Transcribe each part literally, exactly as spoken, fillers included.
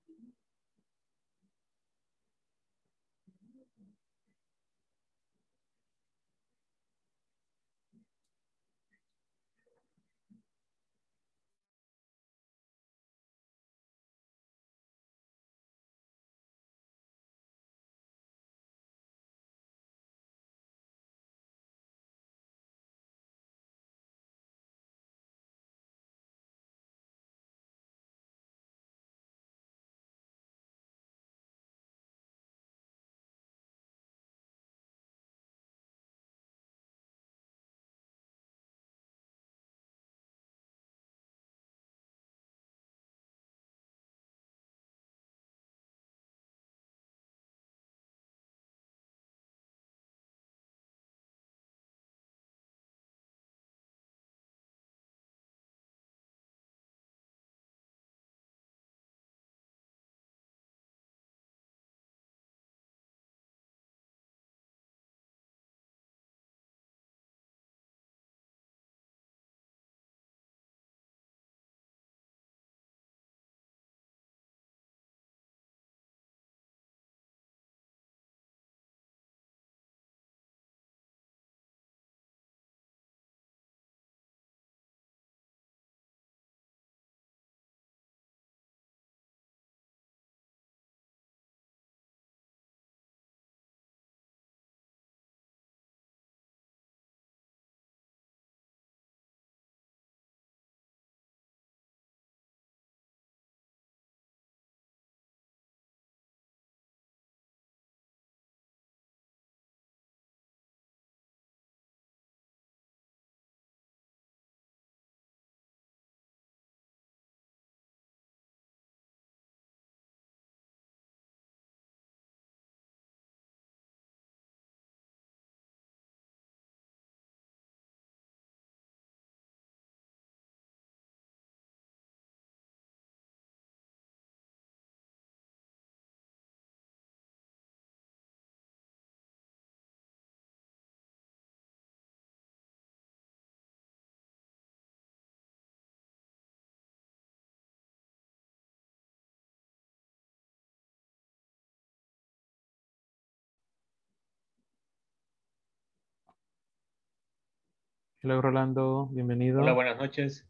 Hello, Rolando, Hola, bienvenido. buenas noches.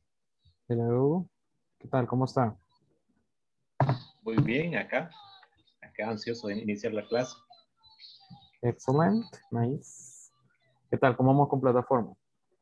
Hello, ¿qué tal? ¿Cómo está? Muy bien, acá. Acá ansioso de iniciar la clase. Excellent, nice. ¿Qué tal? ¿Cómo vamos con plataforma?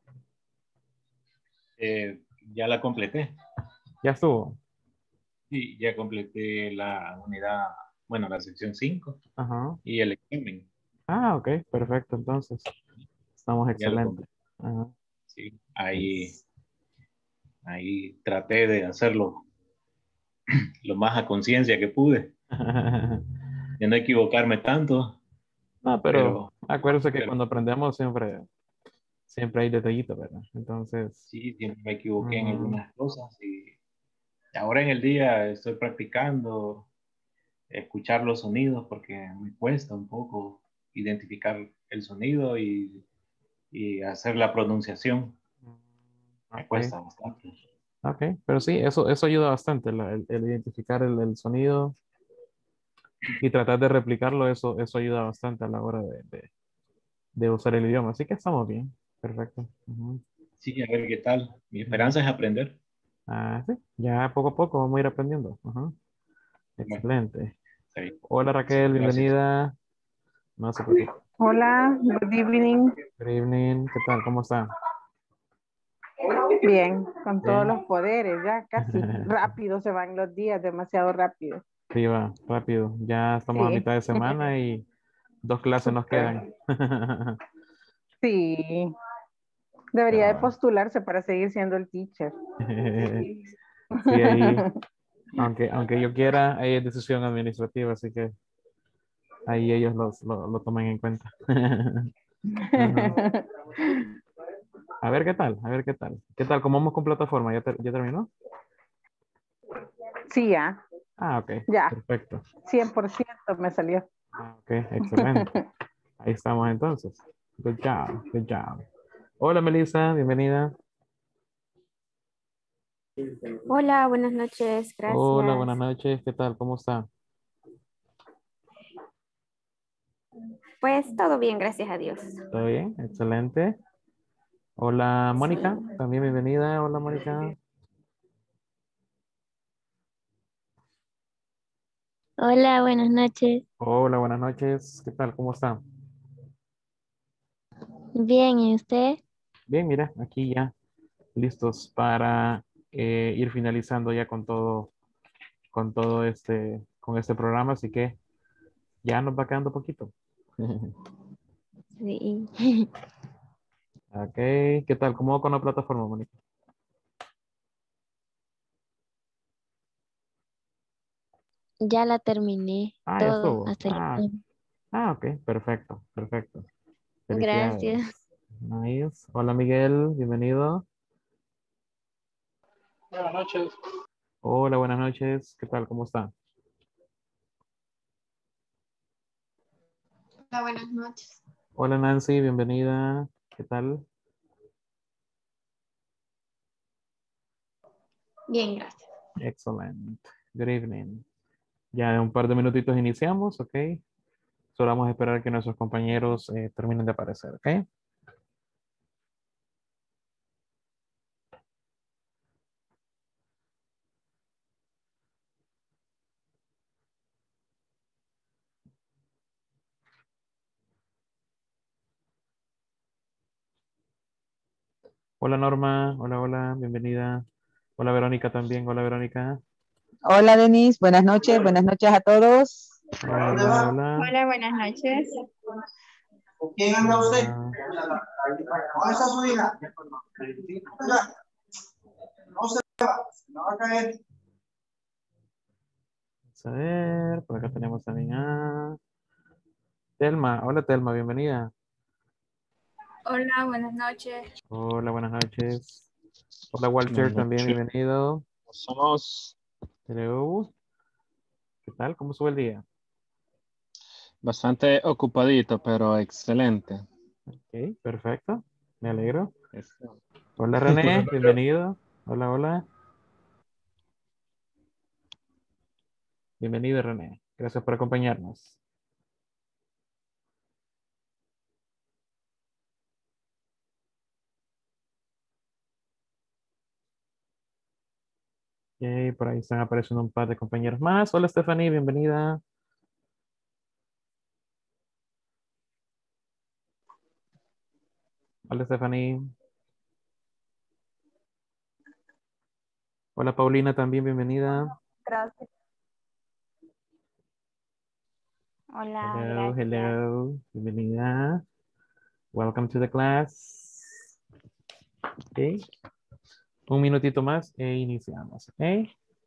Eh, ya la completé. Ya estuvo. Sí, ya completé la unidad, bueno, la sección cinco Ajá. y el examen. Ah, ok, perfecto, entonces. Estamos Ya lo excelentes. completé. Ajá. Sí, ahí, Nice. ahí traté de hacerlo lo más a conciencia que pude, de no equivocarme tanto, No, pero pero, acuérdense que pero cuando aprendemos siempre, siempre hay detallitos, ¿verdad? Entonces, sí, siempre me equivoqué en ujú, algunas cosas y ahora en el día estoy practicando escuchar los sonidos porque me cuesta un poco identificar el sonido y, y hacer la pronunciación. Me ok, cuesta bastante. ok, pero sí, eso, eso ayuda bastante, la- el, el identificar el, el sonido y tratar de replicarlo, eso, eso ayuda bastante a la hora de, de- de usar el idioma. Así que estamos bien. Perfecto. Ujú, Sí, a ver qué tal. Mi ujú. esperanza es aprender. Ah, sí, ya poco a poco vamos a ir aprendiendo. Ajá. Bueno, Excelente. está bien. Hola Sí, Raquel, gracias. bienvenida. No se preocupe. Hola, good evening. Good evening. ¿Qué tal? ¿Cómo está? Bien, con todos Bien. los poderes, ya casi rápido se van los días, demasiado rápido. Sí, va, rápido. Ya estamos a Sí, mitad de semana y dos clases nos quedan. súper. Sí, debería Pero de bueno. postularse para seguir siendo el teacher. Sí, ahí, aunque, aunque yo quiera, ahí es decisión administrativa, así que ahí ellos los, lo, lo toman en cuenta. Ajá. A ver qué tal, a ver qué tal. ¿Qué tal? ¿Cómo vamos con plataforma? ¿Ya, ter- ya terminó? Sí, ya, Ah, ok, ya, perfecto. cien por ciento me salió. Ah, ok, excelente. Ahí estamos entonces. Good job, good job. Hola Melissa, bienvenida. Hola, buenas noches, Hola, buenas gracias. noches. ¿Qué tal? ¿Cómo está? Pues todo bien, gracias a Dios. ¿Todo bien? Excelente. Hola, Mónica. También bienvenida. Hola, Mónica. Hola, buenas noches. Hola, buenas noches. ¿Qué tal? ¿Cómo está? Bien, ¿y usted? Bien, mira, aquí ya listos para eh, ir finalizando ya con todo, con todo este, con este programa, así que ya nos va quedando poquito. Sí. Ok, ¿qué tal? ¿Cómo va con la plataforma, Mónica? Ya la terminé, Ah, ya todo, estuvo. hasta el Ah, examen. ah, ok, perfecto, perfecto. Gracias. Felicidades. Nice. Hola, Miguel, bienvenido. Buenas noches. Hola, buenas noches. ¿Qué tal? ¿Cómo está? Hola, buenas noches. Hola, Nancy, bienvenida. ¿Qué tal? Bien, gracias. Excellent. Good evening. Ya en un par de minutitos iniciamos, ¿ok? Solo vamos a esperar que nuestros compañeros eh, terminen de aparecer, ¿ok? Hola, Norma. Hola, hola, bienvenida. Hola, Verónica también. Hola, Verónica. Hola, Denis. Buenas noches. Buenas noches a todos. Hola, hola. Hola, buenas noches. ¿Quién anda usted? Hola. ¿Dónde está su hija? Oiga, no se va, se me va a caer. Vamos a ver, por acá tenemos también a Telma. Hola, Telma, bienvenida. Hola, buenas noches. Hola, buenas noches. Hola, Walter, Buenas también noches. bienvenido. Somos Hello. ¿Qué tal? ¿Cómo sube el día? bastante ocupaditos, pero excelente. Ok, perfecto. Me alegro. Eso. Hola, René, bienvenido. Hola, hola. Bienvenido, René. Gracias por acompañarnos. Ok, por ahí están apareciendo un par de compañeros más. Hola, Stephanie, bienvenida. Hola, Stephanie. Hola, Paulina, también bienvenida. Gracias. Hola, Hello, gracias. hello. Bienvenida. Welcome to the class. Ok. Un minutito más e iniciamos. Ok.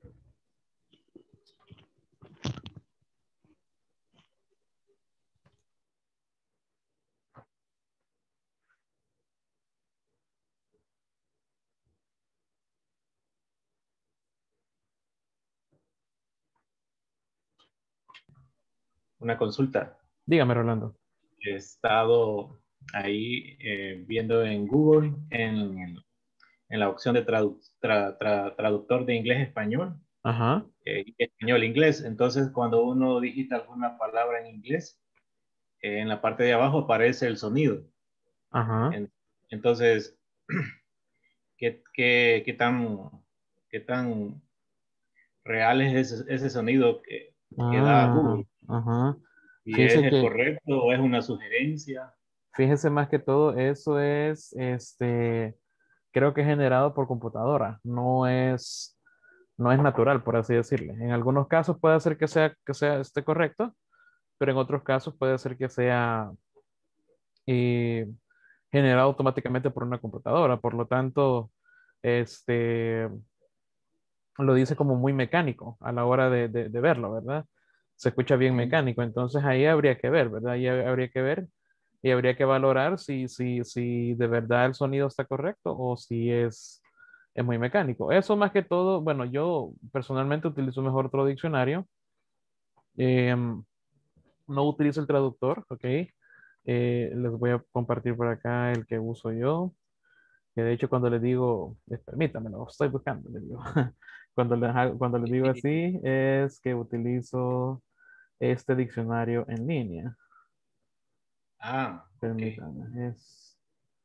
Una consulta. Dígame, Rolando. He estado ahí eh, viendo en Google, en, en la opción de tradu- tra- tra- traductor de inglés-español, Ajá, eh, español-inglés. Entonces, cuando uno digita alguna palabra en inglés, eh, en la parte de abajo aparece el sonido. ajá. En- entonces, ¿qué, qué, qué tan, qué tan real es ese, ese sonido que, que da Ah, Google? ajá. ¿Y es Fíjese el que, correcto o es una sugerencia? fíjese más que todo, eso es, este, creo que es generado por computadora. No es, no es natural, por así decirle. En algunos casos puede ser que sea, que sea, esté correcto, pero en otros casos puede ser que sea eh, generado automáticamente por una computadora. Por lo tanto, este, lo dice como muy mecánico a la hora de, de- de verlo, ¿verdad? Se escucha bien mecánico, entonces ahí habría que ver, ¿verdad? Ahí habría que ver y habría que valorar si, si, si de verdad el sonido está correcto o si es, es muy mecánico. Eso más que todo, bueno, yo personalmente utilizo mejor otro diccionario. Em, no utilizo el traductor, ¿ok? Eh, les voy a compartir por acá el que uso yo. Que de hecho cuando le digo, eh, permítame, lo estoy buscando, le digo. Cuando le, hago- cuando le digo así es que utilizo este diccionario en línea. Ah, ok. Permítame, es...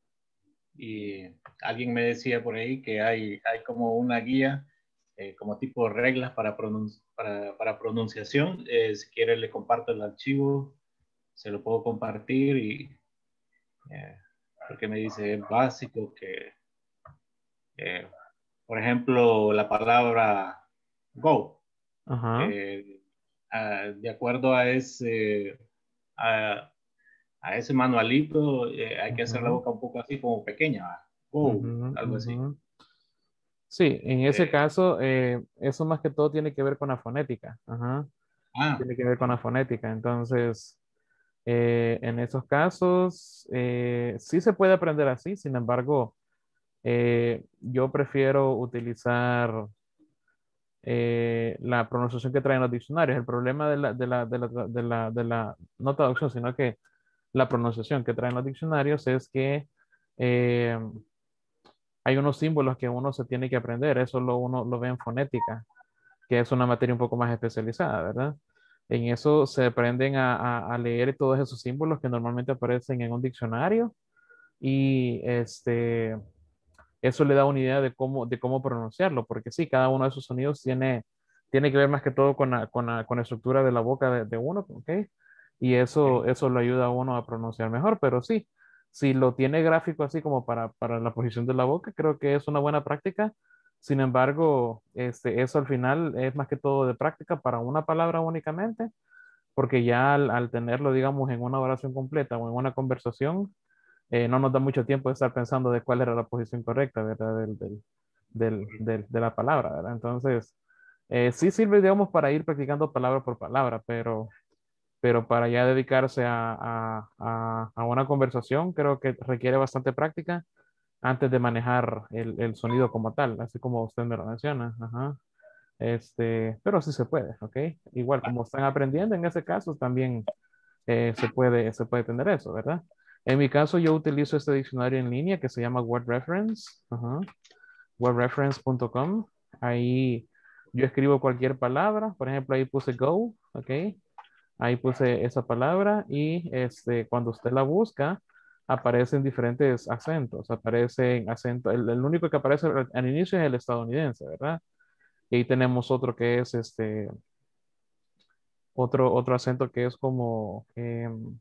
Y alguien me decía por ahí que hay, hay como una guía, eh, como tipo de reglas para, pronun para, para pronunciación. Eh, si quiere le comparto el archivo, se lo puedo compartir y eh, porque me dice es básico que, eh, por ejemplo, la palabra go, Ajá. eh, a, de acuerdo a ese, a, a ese manualito, eh, hay que hacer la Ujú, boca un poco así como pequeña, ¿va? Go, ujú, algo así. ujú. Sí, en ese Eh, caso, eh, eso más que todo tiene que ver con la fonética. Ajá. ah, Tiene que ver con la ok. fonética. Entonces, eh, en esos casos, eh, sí se puede aprender así. Sin embargo, eh, yo prefiero utilizar eh, la pronunciación que traen los diccionarios. El problema de la, de la, de la, de la, de la- no traducción, sino que la pronunciación que traen los diccionarios es que eh, hay unos símbolos que uno se tiene que aprender. Eso lo, uno lo ve en fonética, que es una materia un poco más especializada, ¿verdad? En eso se aprenden a, a- a leer todos esos símbolos que normalmente aparecen en un diccionario y este, eso le da una idea de cómo, de cómo pronunciarlo, porque sí, cada uno de esos sonidos tiene, tiene que ver más que todo con la, con la, con la estructura de la boca de, de uno, ¿ok? Y eso, eso lo ayuda a uno a pronunciar mejor, pero sí, si lo tiene gráfico así como para, para la posición de la boca, creo que es una buena práctica. Sin embargo, este, eso al final es más que todo de práctica para una palabra únicamente, porque ya al, al tenerlo, digamos, en una oración completa o en una conversación, eh, no nos da mucho tiempo de estar pensando de cuál era la posición correcta, ¿verdad? Del, del, del- del- de la palabra, ¿verdad? Entonces, eh, sí sirve, digamos, para ir practicando palabra por palabra, pero, pero para ya dedicarse a, a, a- a una conversación, creo que requiere bastante práctica antes de manejar el, el sonido como tal, así como usted me lo menciona. Ajá. Este, pero sí se puede, ¿ok? Igual como están aprendiendo, en ese caso también eh, se puede, se puede tener eso, ¿verdad? En mi caso, yo utilizo este diccionario en línea que se llama Word Reference, ajá, word reference punto com. Ahí yo escribo cualquier palabra, por ejemplo, ahí puse go, ¿ok? Ahí puse esa palabra y este, cuando usted la busca, aparecen diferentes acentos, aparecen acento, el, el único que aparece al al inicio es el estadounidense, ¿verdad? Y ahí tenemos otro que es este, otro, otro acento que es como, em,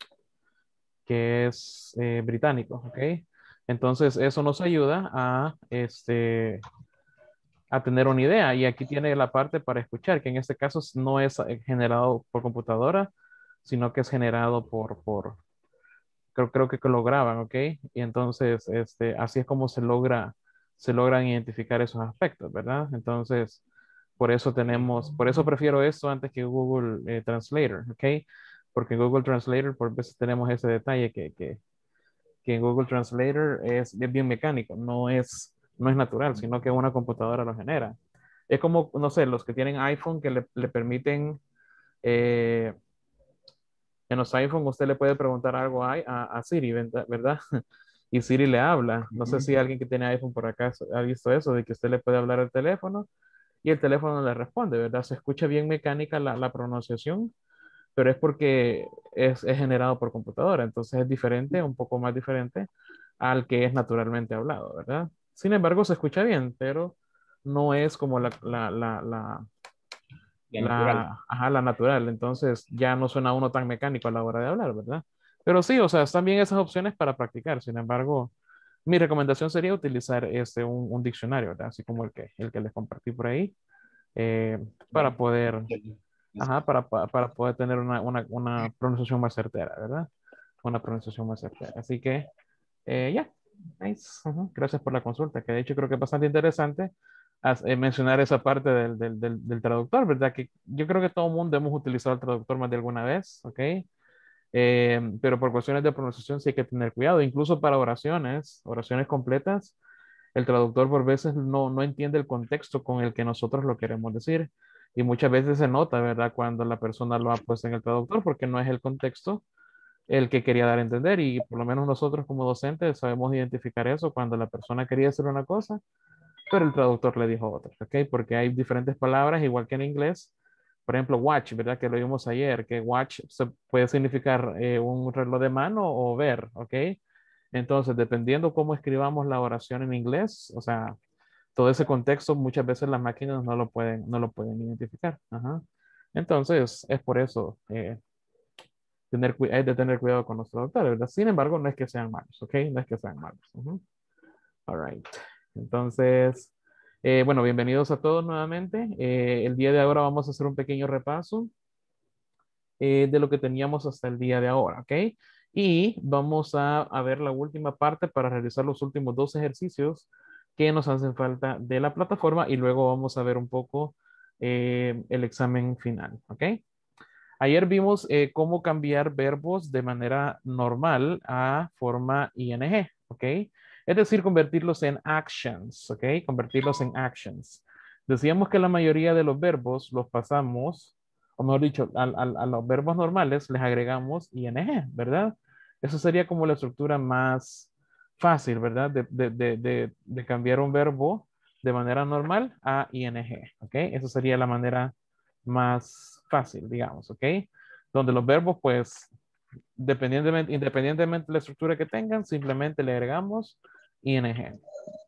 que es eh, británico, ¿ok? Entonces, eso nos ayuda a, este, a tener una idea. Y aquí tiene la parte para escuchar, que en este caso no es eh, generado por computadora, sino que es generado por, por creo, creo que lo graban, ¿ok? Y entonces, este, así es como se logra, se logran identificar esos aspectos, ¿verdad? Entonces, por eso tenemos, por eso prefiero esto antes que Google eh, Translator, ¿ok? Porque en Google Translator por veces tenemos ese detalle que, que, que en Google Translator es, es bien mecánico, no es, no es natural, sino que una computadora lo genera. Es como, no sé, los que tienen iPhone que le, le permiten, eh, en los iPhone usted le puede preguntar algo a, a, a Siri, ¿verdad? ¿verdad? Y Siri le habla. No sé si alguien que tiene iPhone por acá ha visto eso, de que usted le puede hablar al teléfono y el teléfono le responde, ¿verdad? Se escucha bien mecánica la, la pronunciación, pero es porque es, es generado por computadora, entonces es diferente, un poco más diferente al que es naturalmente hablado, ¿verdad? Sin embargo, se escucha bien, pero no es como la, la, la, la, La natural. la, ajá, la natural, entonces ya no suena uno tan mecánico a la hora de hablar, ¿verdad? Pero sí, o sea, están bien esas opciones para practicar, sin embargo, mi recomendación sería utilizar este, un, un diccionario, ¿verdad? Así como el que, el que les compartí por ahí, eh, para Bueno, poder ajá, para, pa- para poder tener una, una, una pronunciación más certera, ¿verdad? Una pronunciación más certera. Así que, eh, ya, nice. Ujú. Gracias por la consulta, que de hecho creo que es bastante interesante as- eh, mencionar esa parte del, del, del, del traductor, ¿verdad? Que yo creo que todo el mundo hemos utilizado el traductor más de alguna vez, ¿ok? Eh, pero por cuestiones de pronunciación sí hay que tener cuidado, incluso para oraciones, oraciones completas. El traductor por veces no, no entiende el contexto con el que nosotros lo queremos decir. Y muchas veces se nota, ¿verdad? Cuando la persona lo ha puesto en el traductor porque no es el contexto el que quería dar a entender y por lo menos nosotros como docentes sabemos identificar eso cuando la persona quería hacer una cosa, pero el traductor le dijo otra, ¿ok? Porque hay diferentes palabras, igual que en inglés. Por ejemplo, watch, ¿verdad? Que lo vimos ayer, que watch se puede significar eh, un reloj de mano o ver, ¿ok? Entonces, dependiendo cómo escribamos la oración en inglés, o sea, todo ese contexto, muchas veces las máquinas no lo pueden, no lo pueden identificar. Ajá. Entonces, es por eso eh, tener, hay de tener cuidado con los traductores, ¿verdad? Sin embargo, no es que sean malos, ¿ok? No es que sean malos. Uh-huh. All right. Entonces, eh, bueno, bienvenidos a todos nuevamente. Eh, el día de ahora vamos a hacer un pequeño repaso eh, de lo que teníamos hasta el día de ahora, ¿ok? Y vamos a, a ver la última parte para realizar los últimos dos ejercicios que nos hacen falta de la plataforma y luego vamos a ver un poco eh, el examen final, ¿ok? Ayer vimos eh, cómo cambiar verbos de manera normal a forma ing, ¿ok? Es decir, convertirlos en actions, ¿ok? Convertirlos en actions. Decíamos que la mayoría de los verbos los pasamos, o mejor dicho, a, a- a los verbos normales les agregamos ing, ¿verdad? Eso sería como la estructura más fácil, ¿verdad? De, de- de- de- de cambiar un verbo de manera normal a ing, ¿ok? Eso sería la manera más fácil, digamos, ¿ok? Donde los verbos, pues, dependientemente, independientemente de la estructura que tengan, simplemente le agregamos ing.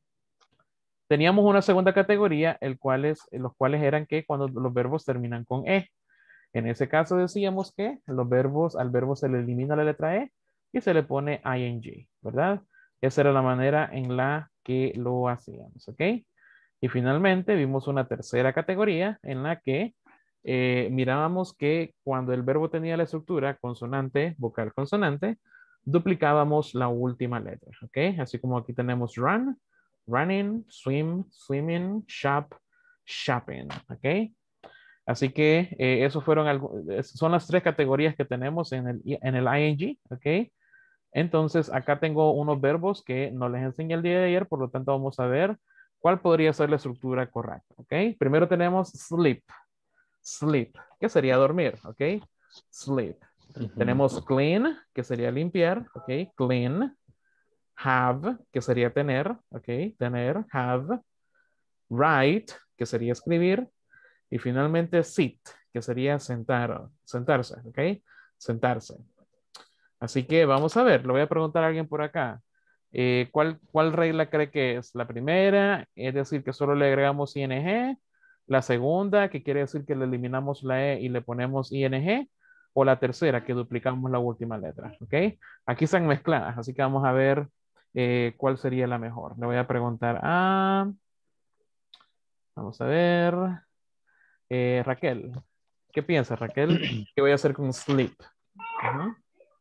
Teníamos una segunda categoría, el cual es, los cuales eran que cuando los verbos terminan con e. En ese caso decíamos que los verbos, al verbo se le elimina la letra e y se le pone ing, ¿verdad? Esa era la manera en la que lo hacíamos, ¿ok? Y finalmente vimos una tercera categoría en la que eh, mirábamos que cuando el verbo tenía la estructura consonante, vocal, consonante, duplicábamos la última letra, ¿ok? Así como aquí tenemos run, running, swim, swimming, shop, shopping, ¿ok? Así que eh, esos fueron algo, son las tres categorías que tenemos en el, en el ing, ¿ok? Entonces, acá tengo unos verbos que no les enseñé el día de ayer, por lo tanto vamos a ver cuál podría ser la estructura correcta, ¿ok? Primero tenemos sleep, sleep, que sería dormir, ¿ok? Sleep. Ujú. Tenemos clean, que sería limpiar, ¿ok? Clean. Have, que sería tener, ¿ok? Tener, have. Write, que sería escribir. Y finalmente sit, que sería sentar, sentarse, ¿ok? Sentarse. Así que vamos a ver, le voy a preguntar a alguien por acá. Eh, ¿cuál, ¿Cuál regla cree que es? La primera, es decir, que solo le agregamos ing. La segunda, que quiere decir que le eliminamos la e y le ponemos ing. O la tercera, que duplicamos la última letra. ¿Ok? Aquí están mezcladas, así que vamos a ver eh, cuál sería la mejor. Le voy a preguntar a... Vamos a ver. eh, Raquel. ¿Qué piensa, Raquel? ¿Qué voy a hacer con sleep? Ujú.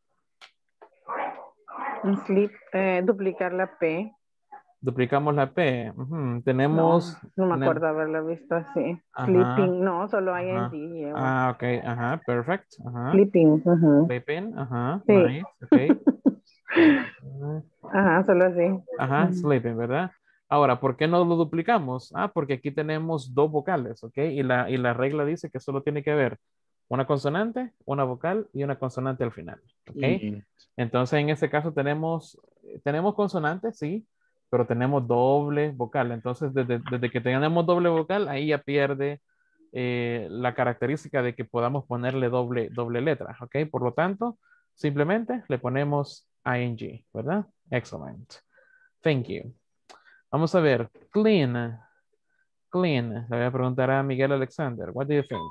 Un slip, eh, duplicar la P. Duplicamos la P. Ujú. No, Tenemos, no me tenem- acuerdo haberla visto así. ajá, Sleeping, no, solo ing ajá. lleva. Ah, ok, ajá, perfect. Ajá. Sleeping, ujú. Sleeping, ajá, Sí. nice, ok. Ajá, Ajá, solo así. ajá, Ujú. sleeping, ¿verdad? Ahora, ¿por qué no lo duplicamos? Ah, porque aquí tenemos dos vocales, ¿ok? Y la, y la regla dice que solo tiene que haber una consonante, una vocal y una consonante al final, ¿ok? Y Entonces, en este caso tenemos, tenemos consonantes, sí, pero tenemos doble vocal. Entonces, desde, desde que tenemos doble vocal, ahí ya pierde eh, la característica de que podamos ponerle doble, doble letra, ¿ok? Por lo tanto, simplemente le ponemos ing, ¿verdad? Excellent. Thank you. Vamos a ver, clean, clean. Le voy a preguntar a Miguel Alexander, what do you think?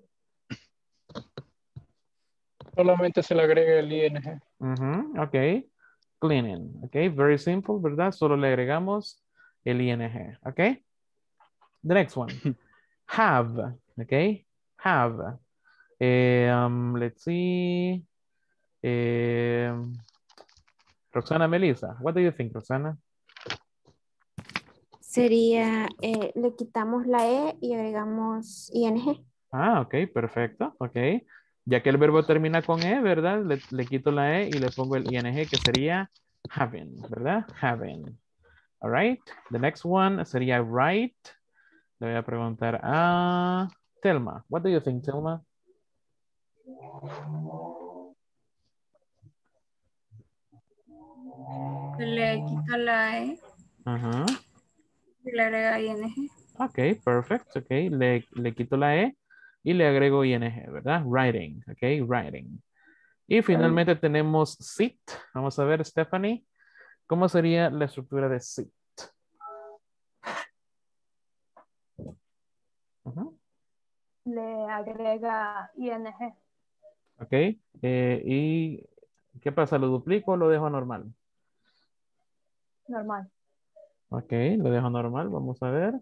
Solamente se le agrega el ing. Ujú, ok. Cleaning. Ok. Very simple, ¿verdad? Solo le agregamos el ing. Ok. The next one. Have. Ok. Have. Eh, um, let's see. Eh, Roxana Melissa. What do you think, Roxana? Sería, eh, le quitamos la E y agregamos ing. Ah, ok. Perfecto. Ok. Ya que el verbo termina con E, ¿verdad? Le, le quito la E y le pongo el ing que sería having, ¿verdad? Having. All right. The next one sería write. Le voy a preguntar a Telma. What do you think, Telma? Se le quita la E Ajá. y le agrega ing. Ok, perfecto. Ok, le, le quito la E y le agrego ing, ¿verdad? Writing. Ok, writing. Y finalmente tenemos sit. Vamos a ver, Stephanie. ¿Cómo sería la estructura de sit? Ujú. Le agrega ing. Ok. eh, ¿y qué pasa? ¿Lo duplico o lo dejo normal? Normal. Ok, lo dejo normal. Vamos a ver.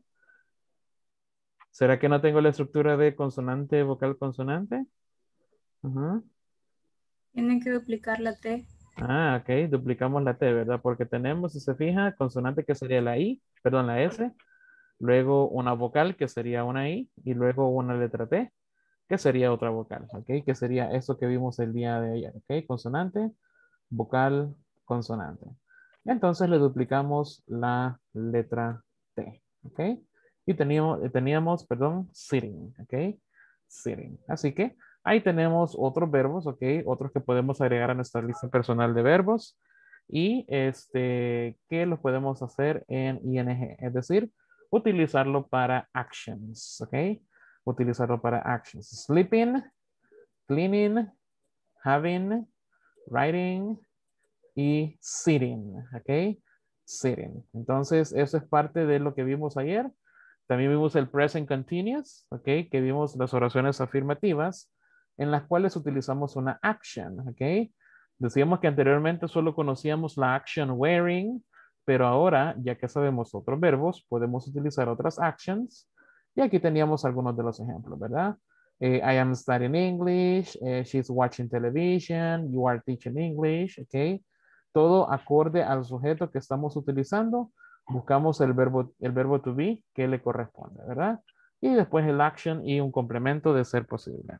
¿Será que no tengo la estructura de consonante, vocal, consonante? Ujú. Tienen que duplicar la T. Ah, ok. Duplicamos la T, ¿verdad? Porque tenemos, si se fija, consonante que sería la I, perdón, la S. Luego una vocal que sería una I. Y luego una letra T que sería otra vocal. Ok, que sería eso que vimos el día de ayer. Ok, consonante, vocal, consonante. Entonces le duplicamos la letra T. Ok. Y teníamos, teníamos, perdón, sitting. Ok. Sitting. Así que ahí tenemos otros verbos. Ok. Otros que podemos agregar a nuestra lista personal de verbos. Y este, que los podemos hacer en ing. Es decir, utilizarlo para actions. Ok. Utilizarlo para actions. Sleeping, cleaning, having, writing, y sitting, ¿ok? Sitting. Entonces, eso es parte de lo que vimos ayer. También vimos el present continuous, ¿ok? Que vimos las oraciones afirmativas en las cuales utilizamos una action, ¿ok? Decíamos que anteriormente solo conocíamos la action wearing, pero ahora, ya que sabemos otros verbos, podemos utilizar otras actions. Y aquí teníamos algunos de los ejemplos, ¿verdad? Eh, I am studying English, eh, she's watching television, you are teaching English, ¿ok? Todo acorde al sujeto que estamos utilizando. Buscamos el verbo, el verbo to be que le corresponde, ¿verdad? Y después el action y un complemento de ser posible.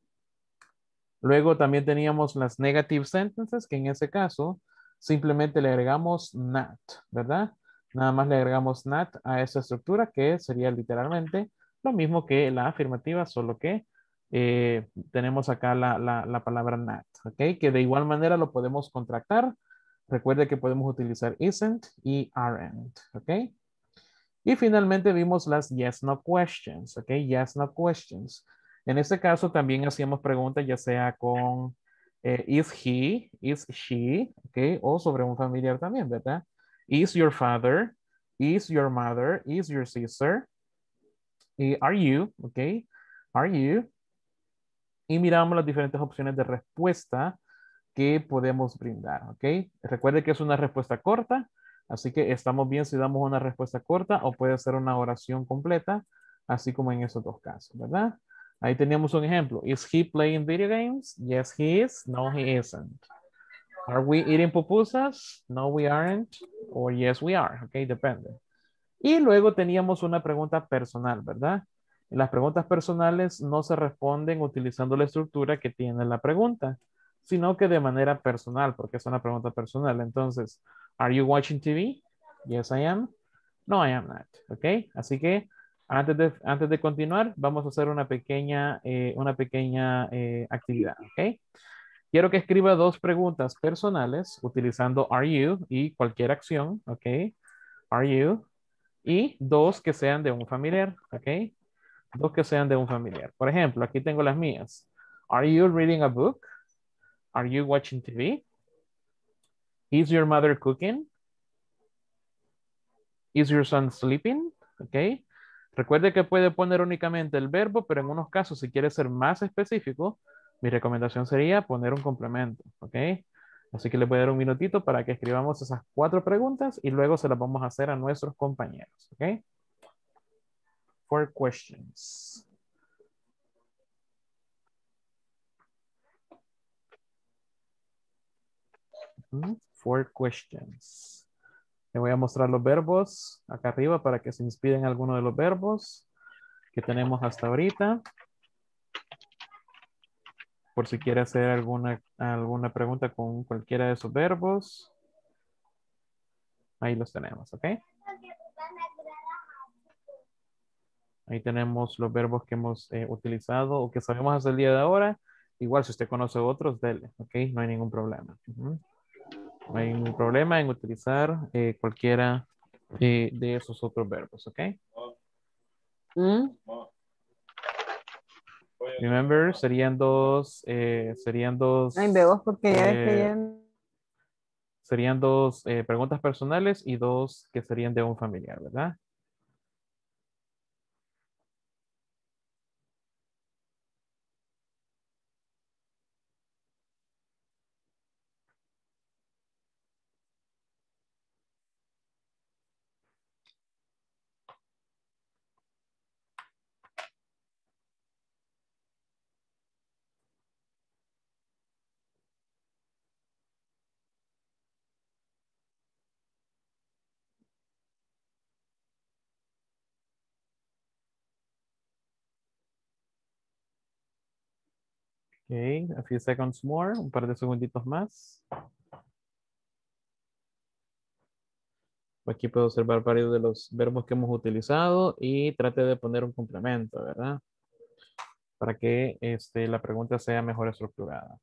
Luego también teníamos las negative sentences, que en ese caso simplemente le agregamos not, ¿verdad? Nada más le agregamos not a esa estructura que sería literalmente lo mismo que la afirmativa, solo que eh, tenemos acá la, la, la palabra not, ¿ok? Que de igual manera lo podemos contractar. Recuerde que podemos utilizar isn't y aren't, ¿ok? Y finalmente vimos las yes, no questions, ¿ok? Yes, no questions. En este caso también hacíamos preguntas ya sea con eh, is he, is she, ¿ok? O sobre un familiar también, ¿verdad? Is your father, is your mother, is your sister, y are you, ¿ok? Are you? Y miramos las diferentes opciones de respuesta que podemos brindar, ¿ok? Recuerde que es una respuesta corta, así que estamos bien si damos una respuesta corta o puede ser una oración completa, así como en esos dos casos, ¿verdad? Ahí teníamos un ejemplo. Is he playing video games? Yes, he is. No, he isn't. Are we eating pupusas? No, we aren't. Or yes, we are. Ok, depende. Y luego teníamos una pregunta personal, ¿verdad? Las preguntas personales no se responden utilizando la estructura que tiene la pregunta, sino que de manera personal, porque es una pregunta personal. Entonces, ¿are you watching T V? Yes, I am. No, I am not. ¿Ok? Así que antes de, antes de continuar, vamos a hacer una pequeña, eh, una pequeña eh, actividad. ¿Ok? Quiero que escriba dos preguntas personales utilizando are you y cualquier acción. ¿Ok? Are you? Y dos que sean de un familiar. ¿Ok? Dos que sean de un familiar. Por ejemplo, aquí tengo las mías. Are you reading a book? Are you watching T V? Is your mother cooking? Is your son sleeping? ¿Ok? Recuerde que puede poner únicamente el verbo, pero en unos casos, si quiere ser más específico, mi recomendación sería poner un complemento. ¿Ok? Así que le voy a dar un minutito para que escribamos esas cuatro preguntas y luego se las vamos a hacer a nuestros compañeros. ¿Ok? Four questions. Four questions. Le voy a mostrar los verbos acá arriba para que se inspiren alguno de los verbos que tenemos hasta ahorita. Por si quiere hacer alguna, alguna pregunta con cualquiera de esos verbos. Ahí los tenemos, ¿ok? Ahí tenemos los verbos que hemos eh, utilizado o que sabemos hasta el día de ahora. Igual si usted conoce otros, dele, ¿ok? No hay ningún problema. Uh-huh. No hay ningún problema en utilizar eh, cualquiera eh, de esos otros verbos, ¿ok? ¿Mm? Remember, serían dos, eh, serían dos, Ay, veo, porque ya es que eh, ya... serían dos eh, preguntas personales y dos que serían de un familiar, ¿verdad? Ok, a few seconds more, un par de segunditos más. Aquí puedo observar varios de los verbos que hemos utilizado y trate de poner un complemento, ¿verdad? Para que este, la pregunta sea mejor estructurada.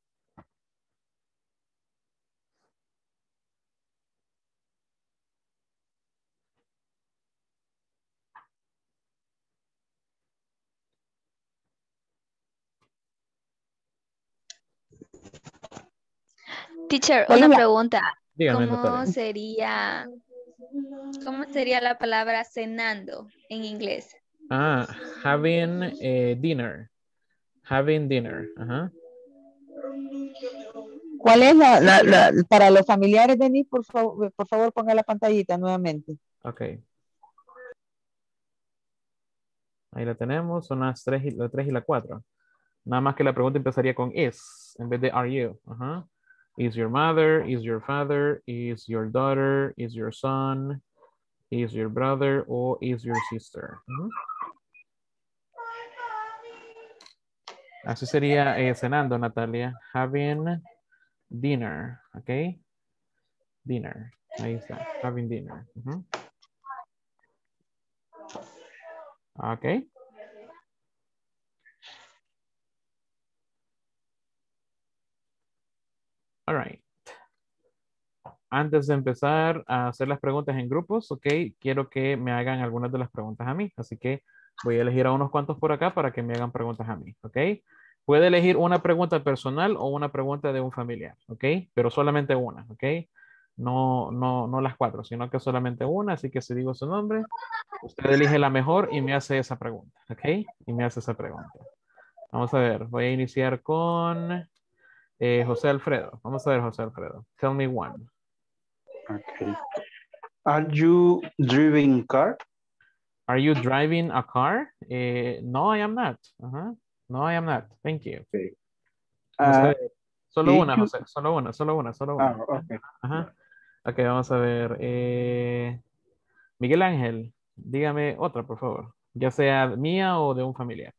Teacher, ¿Cuál una es la- pregunta. Dígame, ¿Cómo Natalia. sería, cómo sería la palabra cenando en inglés? Ah, having eh, dinner. Having dinner. Ajá. ¿Cuál es la, la, la- para los familiares, Denis, por favor, por favor, ponga la pantallita nuevamente. Ok. Ahí la tenemos. Son las tres y, la tres y la cuatro. Nada más que la pregunta empezaría con is en vez de are you. Ajá. Is your mother, is your father, is your daughter, is your son, is your brother, o is your sister. Ujú. Así sería eh, cenando, Natalia. Having dinner. Ok. Dinner. Ahí está. Having dinner. Ujú. Ok. All right. Antes de empezar a hacer las preguntas en grupos, ok, quiero que me hagan algunas de las preguntas a mí. Así que voy a elegir a unos cuantos por acá para que me hagan preguntas a mí, ok. Puede elegir una pregunta personal o una pregunta de un familiar, ok, pero solamente una, ok. No, no, no las cuatro, sino que solamente una. Así que si digo su nombre, usted elige la mejor y me hace esa pregunta, ok. Y me hace esa pregunta. Vamos a ver, voy a iniciar con eh, José Alfredo. Vamos a ver, José Alfredo. Tell me one. Okay. Are you driving car? Are you driving a car? Eh, no, I am not. Uh-huh. No, I am not. Thank you. Okay. Vamos a Uh, ver. Solo did una, you... José. Solo una, solo una, solo Ah, una. okay. Ajá. Ok, vamos a ver. Eh, Miguel Ángel, dígame otra, por favor. Ya sea mía o de un familiar.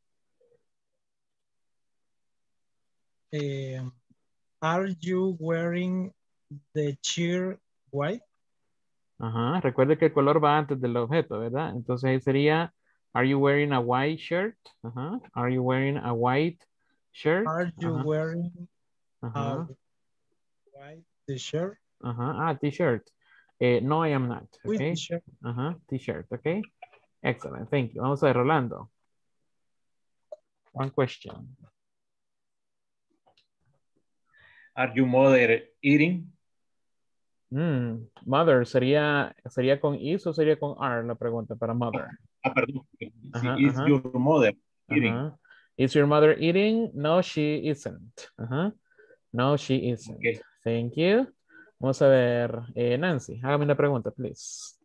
Eh, are you wearing the shirt white? Ajá. Recuerde que el color va antes del objeto, ¿verdad? Entonces ahí sería, are you wearing a white shirt? Ajá. Are you wearing a white shirt? Are you Ajá. wearing Ajá. a white t-shirt? Ajá. Ah, t-shirt. Eh, no, I am not. With Okay. t-shirt. Ajá. T-shirt. Okay. Excellent. Thank you. Vamos a ver, Rolando. One question. Are you mother eating? Mm, mother, ¿sería, ¿sería con is o sería con are la pregunta para mother? Ah, perdón. Ajá, Sí, is ajá. your mother eating? Ajá. Is your mother eating? No, she isn't. Ajá. No, she isn't. Okay. Thank you. Vamos a ver, eh, Nancy, hágame una pregunta, please.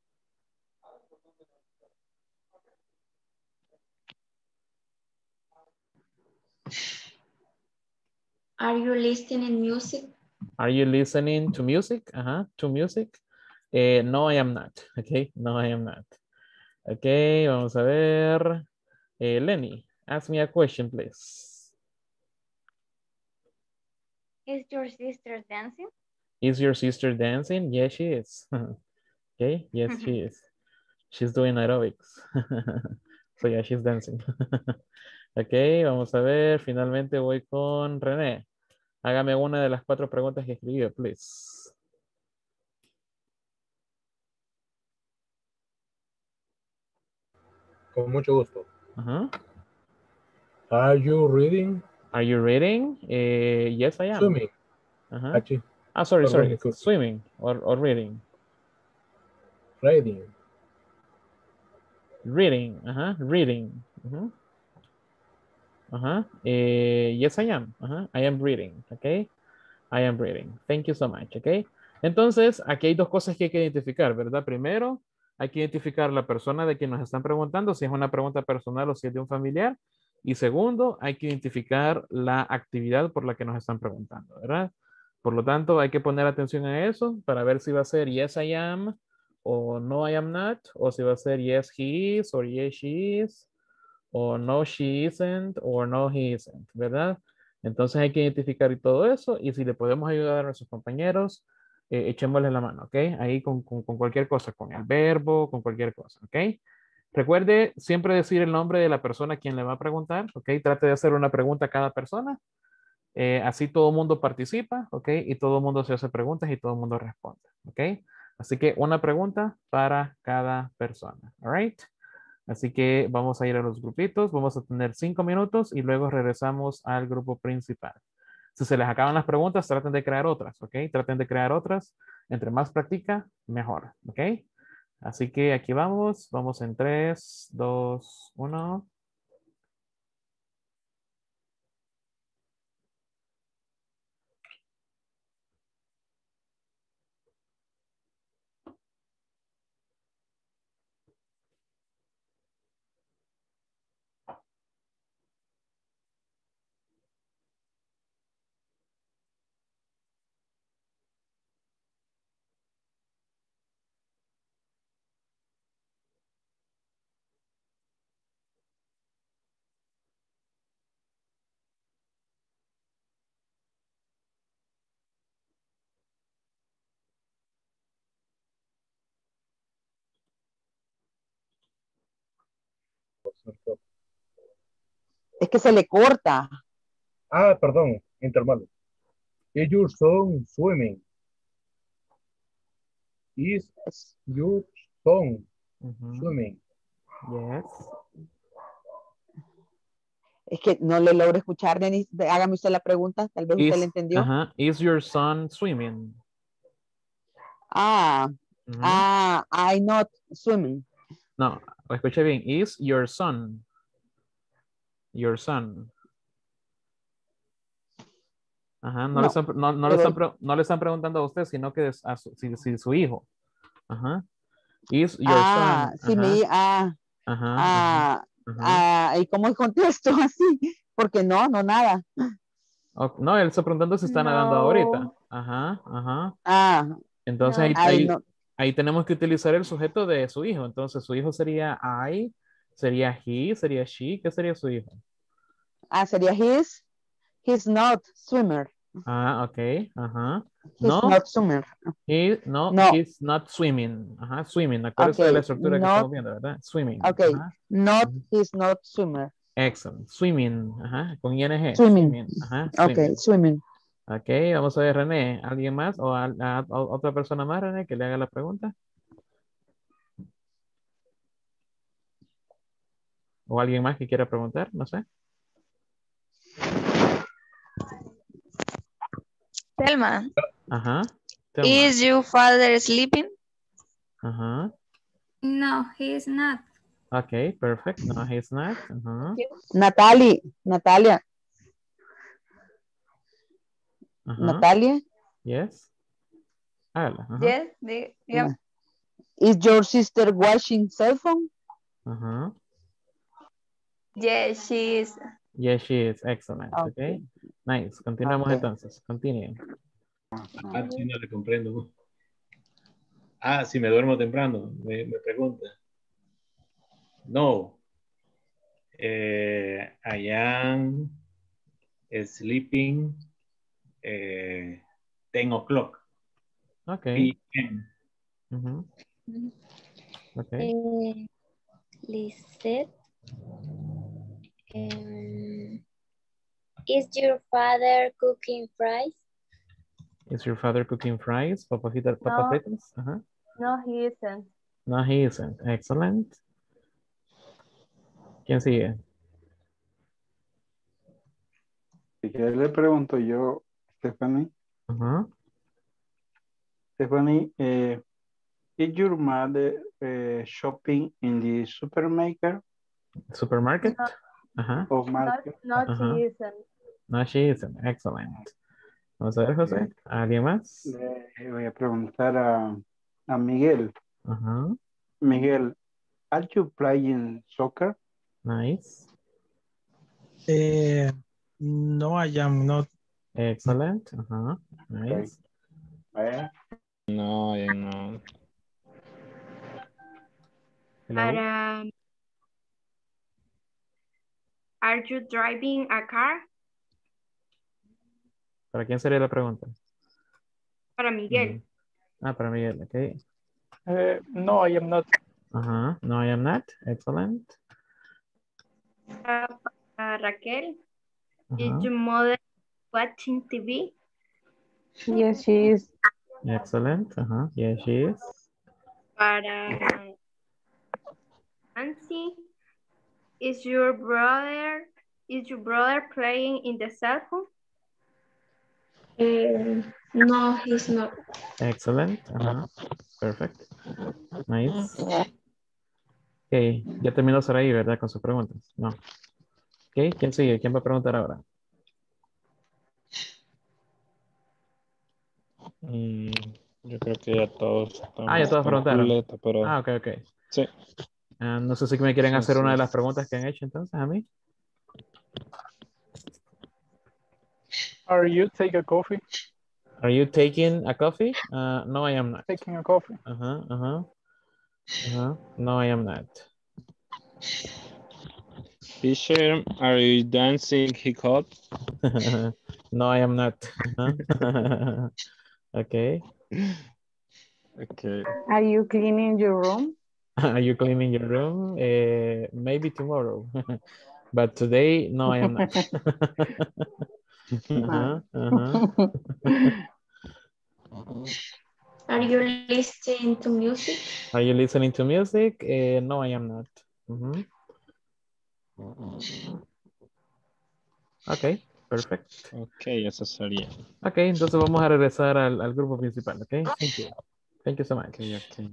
Are you listening music? Are you listening to music? Ajá, to music. Eh, no, I am not. Okay, no, I am not. Okay, vamos a ver. Eh, Lenny, ask me a question, please. Is your sister dancing? Is your sister dancing? Yes, she is. Okay, yes, she is. She's doing aerobics. So yeah, she's dancing. Ok, vamos a ver. Finalmente voy con René. Hágame una de las cuatro preguntas que escribió, please. Con mucho gusto. Ajá. Are you reading? Are you reading? Eh, yes, I am. Swimming. Ajá. Ah, sí. Ah, sorry, Perdón, sorry. disculpe. Swimming or, or reading. Reading. Reading. Ajá. Reading. Ajá. Ajá. Eh, yes, I am. Ajá. I am reading. Okay. I am reading. Thank you so much. Okay. Entonces, aquí hay dos cosas que hay que identificar, ¿verdad? Primero, hay que identificar la persona de quien nos están preguntando, si es una pregunta personal o si es de un familiar. Y segundo, hay que identificar la actividad por la que nos están preguntando, ¿verdad? Por lo tanto, hay que poner atención a eso para ver si va a ser yes, I am o no, I am not, o si va a ser yes, he is, o yes, she is, o no, she isn't, o no, he isn't, ¿verdad? Entonces hay que identificar todo eso y si le podemos ayudar a nuestros compañeros, eh, echémosle la mano, ¿ok? Ahí con, con, con cualquier cosa, con el verbo, con cualquier cosa, ¿ok? Recuerde siempre decir el nombre de la persona a quien le va a preguntar, ¿ok? Trate de hacer una pregunta a cada persona. Eh, así todo el mundo participa, ¿ok? Y todo el mundo se hace preguntas y todo el mundo responde, ¿ok? Así que una pregunta para cada persona, ¿all right? Así que vamos a ir a los grupitos, vamos a tener cinco minutos y luego regresamos al grupo principal. Si se les acaban las preguntas, traten de crear otras, ¿ok? Traten de crear otras. Entre más practica, mejor, ¿ok? Así que aquí vamos, vamos en tres, dos, uno. Es que se le corta. Ah, perdón, intervalo. Is your son swimming? Is your son Uh-huh. swimming? Yes. Es que no le logro escuchar, Denis. Hágame usted la pregunta, tal vez usted Is, la entendió. uh-huh. Is your son swimming? Ah, Uh-huh. ah, I not swimming. No, escuche bien. Is your son? Your son. Ajá, no, No, le están, no, no, le pero- están, pre- no le están preguntando a usted, sino que es a su, si, si su hijo. Ajá. Is your ah, son? sí, Ajá. mi, ah, Ajá, ah, ajá. ah, ¿y cómo contesto así? Porque no, no, nada. O- no, él está preguntando si está nadando No. ahorita. Ajá, ajá. Ah, Entonces no. ahí, Ay, ahí, no. ahí tenemos que utilizar el sujeto de su hijo. Entonces su hijo sería I, sería he, sería she. ¿Qué sería su hijo? Ah, sería his, he's not swimmer. Ah, ok. Ajá. He's No, not swimmer. he, no, No. he's not swimming. Ajá, swimming. Acuérdese de Okay, la estructura que not- estamos viendo, ¿verdad? Swimming. Okay, Ajá. not, he's not swimmer. Excellent. Swimming. Ajá. Con I N G. Swimming. Ajá. Okay, swimming. Ok, vamos a ver, René. ¿Alguien más o a, a- a otra persona más, René, que le haga la pregunta? ¿O alguien más que quiera preguntar? No sé. Selma, Ajá. Thelma. is your father sleeping? Ajá. No, he is not. Ok, perfect. No, he's not. Ajá. Natalie, Natalia, Ajá. Natalia, Yes. Hágala. Ajá. Yes, the, yeah. is your sister watching cell phone? Ajá. Yes, she is. Yes, she is. Excellent. Ok. Okay. Nice. Continuamos Ok. entonces. Continúen. Ah, sí, no le comprendo. Ah, si me duermo temprano, me, me pregunta. No. Eh, I am sleeping eh, ten o'clock. Ok. P M Ujú. Ok. Eh, Lisette, um, is your father cooking fries? Is your father cooking fries? Papacitas, papas No. fritas? Ajá. No, he isn't. No, he isn't. Excellent. ¿Quién sigue? Si quieres le pregunto yo, Stephanie. Ajá. Stephanie, eh, is your mother eh, shopping in the supermarket Supermarket. Ajá. or market? No, Ajá. she isn't. No, she isn't. Excellent. Vamos a ver, José. ¿Alguien más? Le voy a preguntar a, a Miguel. Ajá. Miguel, are you playing soccer? Nice. Eh, no, I am not. Excellent. Ajá. Nice. Okay. No, I am not. Hello. Para, are you driving a car? ¿Para quién sería la pregunta? Para Miguel. Mm. Ah, para Miguel, ok. Uh, no, I am not. Ajá. No, I am not. Excellent. Para, para Raquel. Ajá. Is your mother watching T V? Yes, she is. Excellent. Ajá. Yes, she is. Para Nancy. Is your brother is your brother playing in the cell phone? Uh, No, he's not. Excellent. Ajá. Perfect. Nice. Ok. Ya terminó Saraí, ¿verdad? Con sus preguntas. No. Ok. ¿Quién sigue? ¿Quién va a preguntar ahora? Mm, yo creo que ya todos estamos Ah, ya todos preguntaron. completos, pero Ah, ok, ok. sí. Ah, no sé si me quieren Sí, hacer sí. una de las preguntas que han hecho entonces a mí. Are you take a coffee? Are you taking a coffee? Uh, no, I am not. Taking a coffee. Ajá, ajá. Ajá. No, I am not. Teacher, are you dancing hip hop? No, I am not. Ajá. Okay. Okay. Are you cleaning your room? Are you cleaning your room? Uh, maybe tomorrow. But today, no, I am not. Ajá, ajá. Are you listening to music? Are you listening to music? Uh, no, I am not. Ujú. Ok, perfect. Ok, eso sería. Ok, entonces vamos a regresar al, al grupo principal, ok? Thank you. Thank you so much. Ok, ok.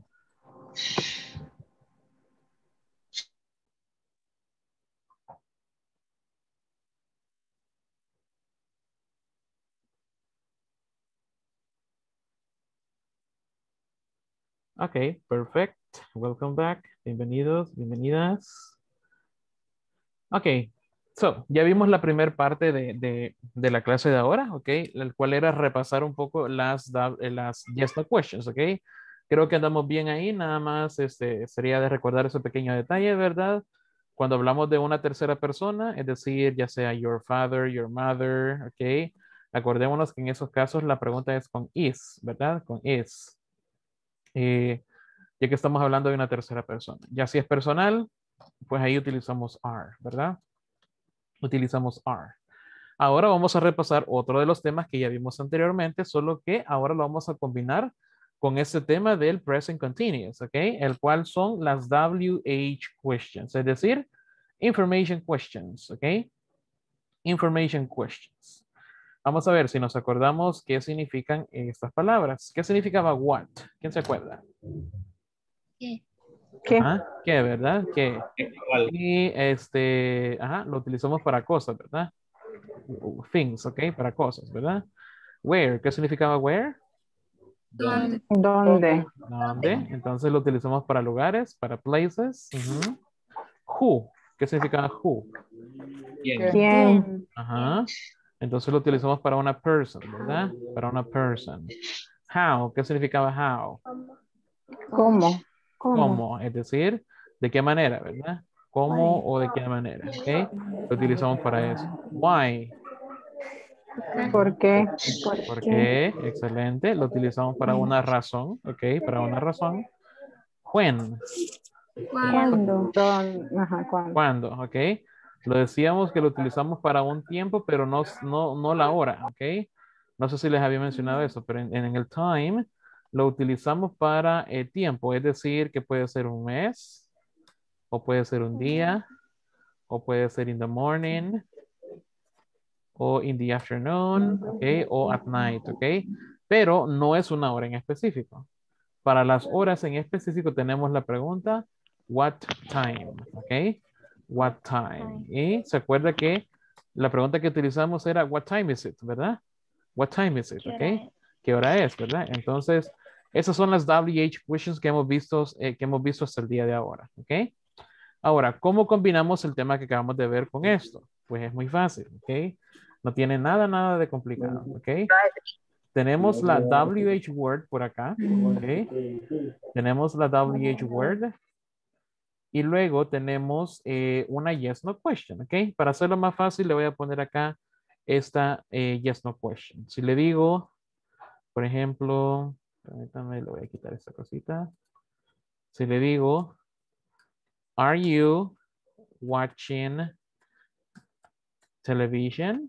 Ok, perfect. Welcome back. Bienvenidos, bienvenidas. Ok, so, ya vimos la primera parte de, de, de la clase de ahora, ok, el cual era repasar un poco las, da- eh, las yes no questions, ok. Creo que andamos bien ahí, nada más este, sería de recordar ese pequeño detalle, ¿verdad? Cuando hablamos de una tercera persona, es decir, ya sea your father, your mother, ok. Acordémonos que en esos casos la pregunta es con is, ¿verdad? Con is. Eh, ya que estamos hablando de una tercera persona. Ya si es personal, pues ahí utilizamos are, ¿verdad? Utilizamos are. Ahora vamos a repasar otro de los temas que ya vimos anteriormente, solo que ahora lo vamos a combinar con este tema del present continuous, ¿ok? El cual son las W H questions, es decir, information questions, ¿ok? Information questions. Vamos a ver si nos acordamos qué significan estas palabras. ¿Qué significaba what? ¿Quién se acuerda? ¿Qué? ¿Qué? Ajá, ¿qué, verdad? ¿Qué? Y este, ajá, lo utilizamos para cosas, ¿verdad? Things, ¿ok? Para cosas, ¿verdad? Where, ¿qué significaba where? ¿Dónde? ¿Dónde? ¿Dónde? Entonces lo utilizamos para lugares, para places. Ujú. Who, ¿qué significa who? ¿Quién? ¿Quién? Ajá. Entonces lo utilizamos para una person, ¿verdad? Para una person. How, ¿qué significaba how? ¿Cómo? ¿Cómo? Es decir, ¿de qué manera, verdad? ¿Cómo o de qué manera? ¿Ok? Lo utilizamos para eso. Why. ¿Por qué? ¿Por qué? Excelente. Lo utilizamos para una razón, ¿ok? Para una razón. When. ¿Cuándo? ¿Dónde? Ajá, ¿cuándo? ¿Cuándo? ¿Ok? Lo decíamos que lo utilizamos para un tiempo, pero no, no, no la hora, ¿ok? No sé si les había mencionado eso, pero en, en el time lo utilizamos para el tiempo, es decir, que puede ser un mes, o puede ser un día, o puede ser in the morning, o in the afternoon, ok, o at night, ok. Pero no es una hora en específico. Para las horas en específico tenemos la pregunta, what time, ok. What time. Y se acuerda que la pregunta que utilizamos era, what time is it, ¿verdad? What time is it, ¿Qué ok. hora es? ¿Qué hora es, verdad? Entonces, esas son las W H questions que hemos visto, eh, que hemos visto hasta el día de ahora, ok. Ahora, ¿cómo combinamos el tema que acabamos de ver con esto? Pues es muy fácil, ¿ok? No tiene nada, nada de complicado, ¿ok? Tenemos la W H word por acá, ¿ok? Tenemos la W H word y luego tenemos eh, una yes, no question, ¿ok? Para hacerlo más fácil, le voy a poner acá esta eh, yes, no question. Si le digo, por ejemplo, permítame, le voy a quitar esta cosita. Si le digo, are you watching television?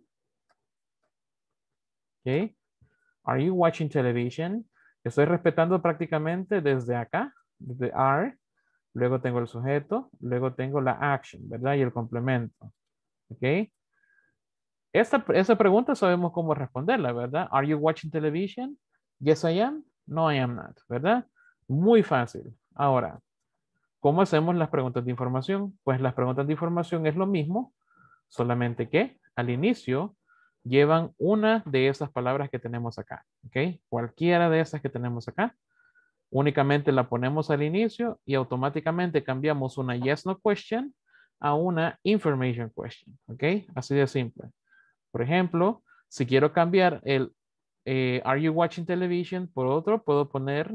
Okay. Are you watching television? Estoy respetando prácticamente desde acá, desde are. Luego tengo el sujeto, luego tengo la action, ¿verdad? Y el complemento. ¿Ok? Esta, esa pregunta sabemos cómo responderla, ¿verdad? Are you watching television? Yes, I am. No, I am not, ¿verdad? Muy fácil. Ahora, ¿cómo hacemos las preguntas de información? Pues las preguntas de información es lo mismo, solamente que al inicio llevan una de esas palabras que tenemos acá, ¿ok? Cualquiera de esas que tenemos acá, únicamente la ponemos al inicio y automáticamente cambiamos una yes, no question a una information question, ¿ok? Así de simple. Por ejemplo, si quiero cambiar el eh, are you watching television por otro, puedo poner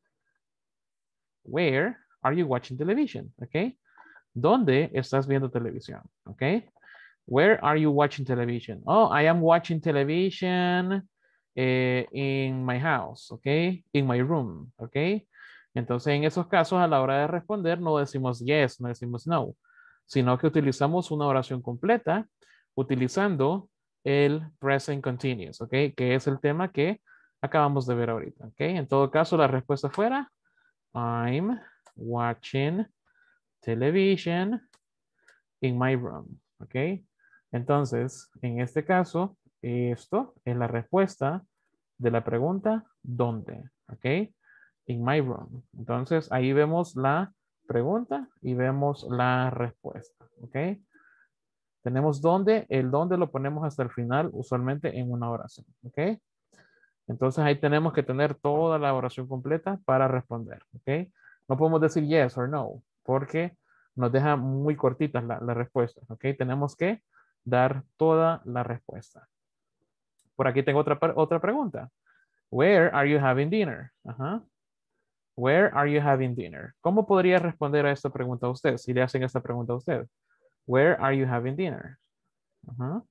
where are you watching television, ¿ok? ¿Dónde estás viendo televisión? ¿Ok? Where are you watching television? Oh, I am watching television eh, in my house, ¿ok? In my room, ¿ok? Entonces, en esos casos, a la hora de responder, no decimos yes, no decimos no, sino que utilizamos una oración completa utilizando el present continuous, ¿ok? Que es el tema que acabamos de ver ahorita, ¿ok? En todo caso, la respuesta fuera, I'm watching television in my room, ¿ok? Entonces, en este caso, esto es la respuesta de la pregunta ¿dónde? ¿Ok? In my room. Entonces, ahí vemos la pregunta y vemos la respuesta, ¿ok? Tenemos dónde, el dónde lo ponemos hasta el final, usualmente en una oración, ¿ok? Entonces, ahí tenemos que tener toda la oración completa para responder, ¿ok? No podemos decir yes or no, porque nos deja muy cortitas las la respuestas, ¿ok? Tenemos que dar toda la respuesta. Por aquí tengo otra, otra pregunta. Where are you having dinner? Ajá. Where are you having dinner? ¿Cómo podría responder a esta pregunta a usted? Si le hacen esta pregunta a usted. Where are you having dinner? Ajá.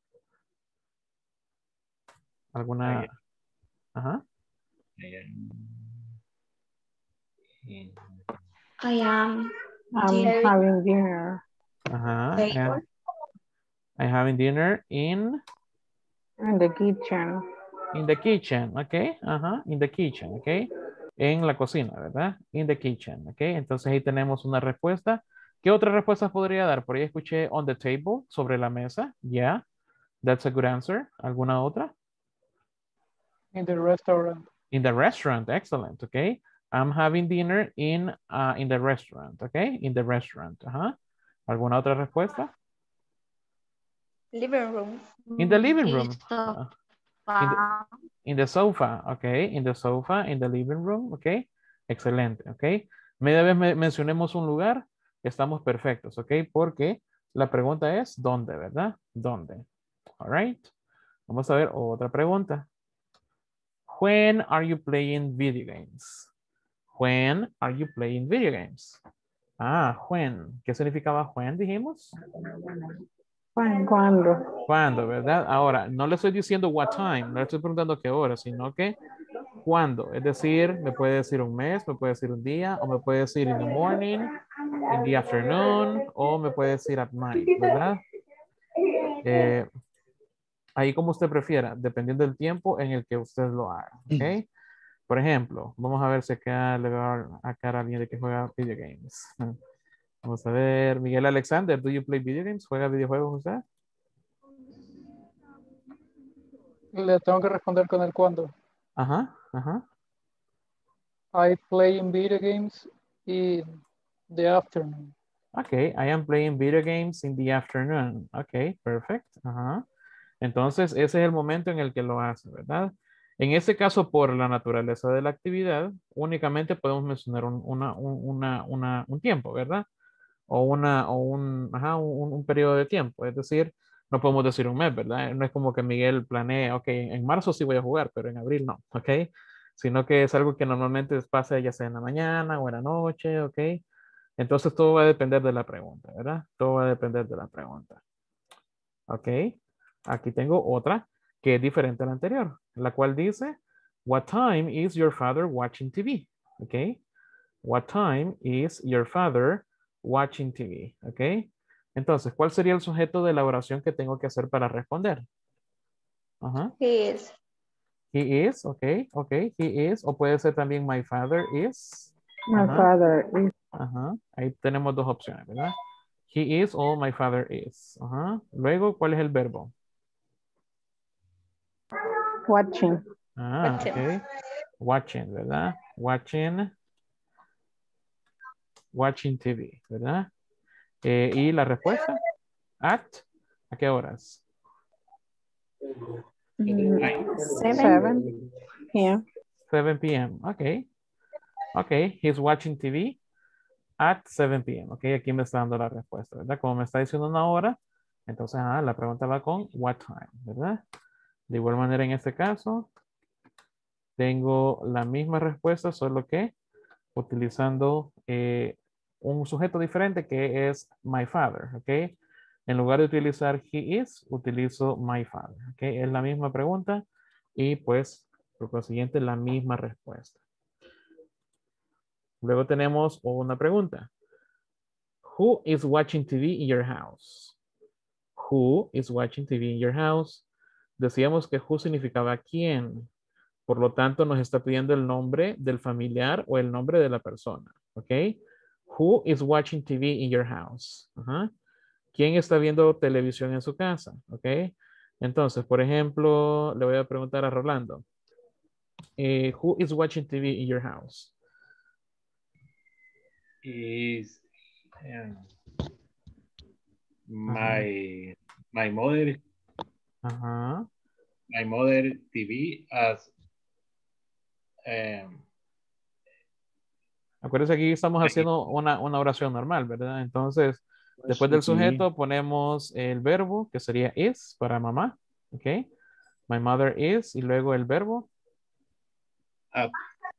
¿Alguna? Ajá. I am I'm having dinner. Ajá. I'm, I'm having dinner in? In the kitchen. In the kitchen, ok. Ajá. In the kitchen, ok. En la cocina, ¿verdad? In the kitchen, ok. Entonces ahí tenemos una respuesta. ¿Qué otra respuesta podría dar? Por ahí escuché on the table, sobre la mesa. Yeah, that's a good answer. ¿Alguna otra? In the restaurant. In the restaurant, excellent, okay. I'm having dinner in, uh, in the restaurant, okay. In the restaurant, ajá. ¿Alguna otra respuesta? Living room. In the living room. Uh, in, the, in the sofa, okay. In the sofa, in the living room, okay. Excelente, okay. Media vez me mencionemos un lugar, estamos perfectos, okay. Porque la pregunta es ¿dónde, verdad? ¿Dónde? All right. Vamos a ver otra pregunta. When are you playing video games? When are you playing video games? Ah, when. ¿Qué significaba when, dijimos? When, ¿cuándo? ¿Cuándo, verdad? Ahora, no le estoy diciendo what time, no le estoy preguntando qué hora, sino que ¿cuándo? Es decir, me puede decir un mes, me puede decir un día, o me puede decir in the morning, in the afternoon, o me puede decir at night, ¿verdad? Eh, ahí como usted prefiera, dependiendo del tiempo en el que usted lo haga, ¿ok? Por ejemplo, vamos a ver si acá le va a cara a alguien de que juega video games. Vamos a ver, Miguel Alexander, do you play video games? ¿Juega videojuegos usted? Le tengo que responder con el cuándo. Ajá, ajá. I play in video games in the afternoon. Okay, I am playing video games in the afternoon. Okay, perfect. Ajá. Entonces, ese es el momento en el que lo hace, ¿verdad? En este caso, por la naturaleza de la actividad, únicamente podemos mencionar un, una, un, una, una, un tiempo, ¿verdad? O, una, o un, ajá, un, un periodo de tiempo. Es decir, no podemos decir un mes, ¿verdad? No es como que Miguel planee, ok, en marzo sí voy a jugar, pero en abril no, ¿ok? Sino que es algo que normalmente pasa ya sea en la mañana o en la noche, ¿ok? Entonces todo va a depender de la pregunta, ¿verdad? Todo va a depender de la pregunta. ¿Ok? Aquí tengo otra que es diferente a la anterior, la cual dice, what time is your father watching T V? ¿Ok? What time is your father watching T V? ¿Ok? Entonces, ¿cuál sería el sujeto de la oración que tengo que hacer para responder? Ajá. He is. He is, ok, ok, he is, o puede ser también my father is. My Ajá. father is. Ajá. Ahí tenemos dos opciones, ¿verdad? He is o my father is. Ajá. Luego, ¿cuál es el verbo? Watching. Ah, Watching. ok. Watching, ¿verdad? Watching. Watching T V, ¿verdad? Eh, ¿y la respuesta? At, ¿a qué horas? Seven. Seven. Yeah. seven p m Ok. Ok, he's watching T V at seven p m Ok, aquí me está dando la respuesta, ¿verdad? Como me está diciendo una hora, entonces ah, la pregunta va con what time, ¿verdad? De igual manera en este caso, tengo la misma respuesta, solo que utilizando eh, un sujeto diferente que es my father, ¿ok? En lugar de utilizar he is, utilizo my father, ¿ok? Es la misma pregunta y pues por consiguiente la misma respuesta. Luego tenemos una pregunta. Who is watching T V in your house? Who is watching T V in your house? Decíamos que who significaba quién. Por lo tanto, nos está pidiendo el nombre del familiar o el nombre de la persona. ¿Ok? Who is watching T V in your house? Ajá. ¿Quién está viendo televisión en su casa? ¿Ok? Entonces, por ejemplo, le voy a preguntar a Rolando. Eh, who is watching T V in your house? Is um, my my mother Ajá. my mother T V as um, Acuérdense que aquí estamos haciendo una, una oración normal, ¿verdad? Entonces, después del sujeto ponemos el verbo, que sería is, para mamá. ¿Ok? My mother is, y luego el verbo. at,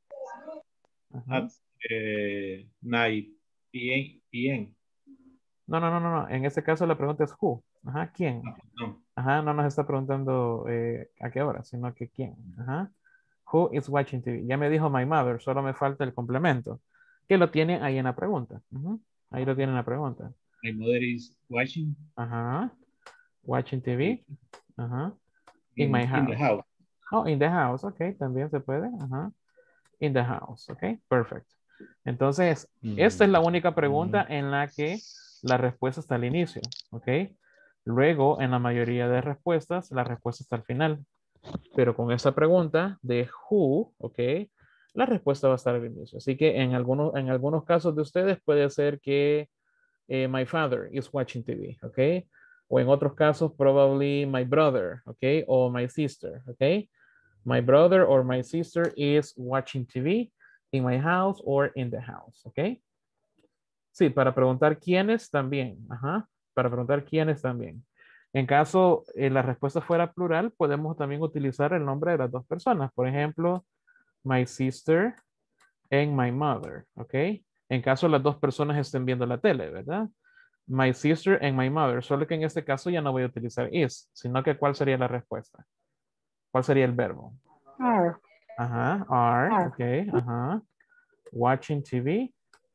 Ajá. at uh, nine p m No, no, no, no, no. En este caso la pregunta es who. Ajá, ¿quién? No. Ajá, no nos está preguntando eh, a qué hora, sino que quién. Ajá. Who is watching T V? Ya me dijo my mother, solo me falta el complemento, que lo tiene ahí en la pregunta. Ujú. Ahí lo tiene en la pregunta. My mother is watching. Ajá. Watching T V. Ajá. In, In, my house. in the house. Oh, in the house. Ok, también se puede. Ajá. In the house. Ok, perfect. Entonces, esta es la única pregunta en la que la respuesta está al inicio. Ok. Luego, en la mayoría de respuestas, la respuesta está al final. Pero con esa pregunta de who, ok, la respuesta va a estar al inicio. Así que en algunos, en algunos casos de ustedes puede ser que eh, my father is watching T V, ok. O en otros casos, probably my brother, ok, o my sister, ok. My brother or my sister is watching T V in my house or in the house, ok. Sí, para preguntar quiénes también, ajá, para preguntar quiénes también. En caso eh, la respuesta fuera plural, podemos también utilizar el nombre de las dos personas. Por ejemplo, my sister and my mother, ¿ok? En caso las dos personas estén viendo la tele, ¿verdad? My sister and my mother. Solo que en este caso ya no voy a utilizar is, sino que ¿cuál sería la respuesta? ¿Cuál sería el verbo? Are. Ajá, are, Are. ok, ajá. Watching T V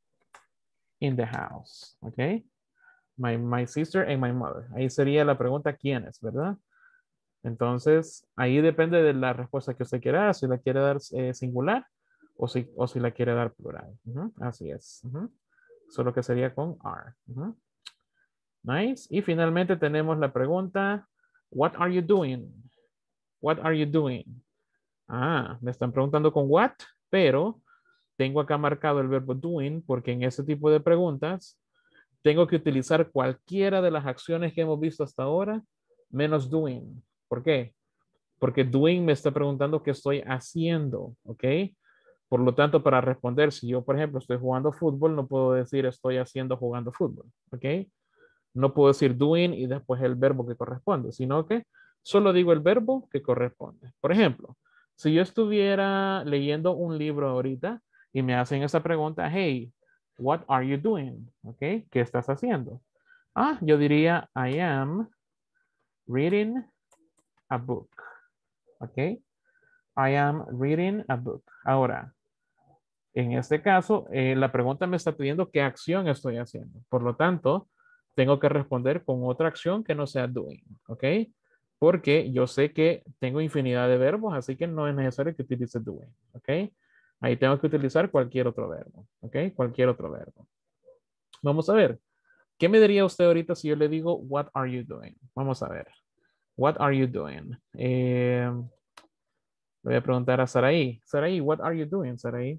in the house, ok. My, my sister and my mother. Ahí sería la pregunta quiénes, ¿verdad? Entonces, ahí depende de la respuesta que usted quiera dar, si la quiere dar eh, singular o si, o si la quiere dar plural. Uh-huh. Así es. Uh-huh. solo que sería con are. Uh-huh. Nice. Y finalmente tenemos la pregunta, what are you doing? What are you doing? Ah, me están preguntando con what, pero tengo acá marcado el verbo doing porque en ese tipo de preguntas tengo que utilizar cualquiera de las acciones que hemos visto hasta ahora menos doing. ¿Por qué? Porque doing me está preguntando qué estoy haciendo, ¿ok? Por lo tanto, para responder, si yo, por ejemplo, estoy jugando fútbol, no puedo decir estoy haciendo jugando fútbol, ¿ok? No puedo decir doing y después el verbo que corresponde, sino que solo digo el verbo que corresponde. Por ejemplo, si yo estuviera leyendo un libro ahorita y me hacen esa pregunta, hey, what are you doing? ¿Ok? ¿Qué estás haciendo? Ah, yo diría, I am reading a book. ¿Ok? I am reading a book. Ahora, en este caso, eh, la pregunta me está pidiendo qué acción estoy haciendo. Por lo tanto, tengo que responder con otra acción que no sea doing. ¿Ok? Porque yo sé que tengo infinidad de verbos, así que no es necesario que utilice doing. ¿Ok? Ahí tengo que utilizar cualquier otro verbo. ¿Ok? Cualquier otro verbo. Vamos a ver. ¿Qué me diría usted ahorita si yo le digo, what are you doing? Vamos a ver. What are you doing? Eh, le voy a preguntar a Saraí. Saraí, what are you doing, Saraí?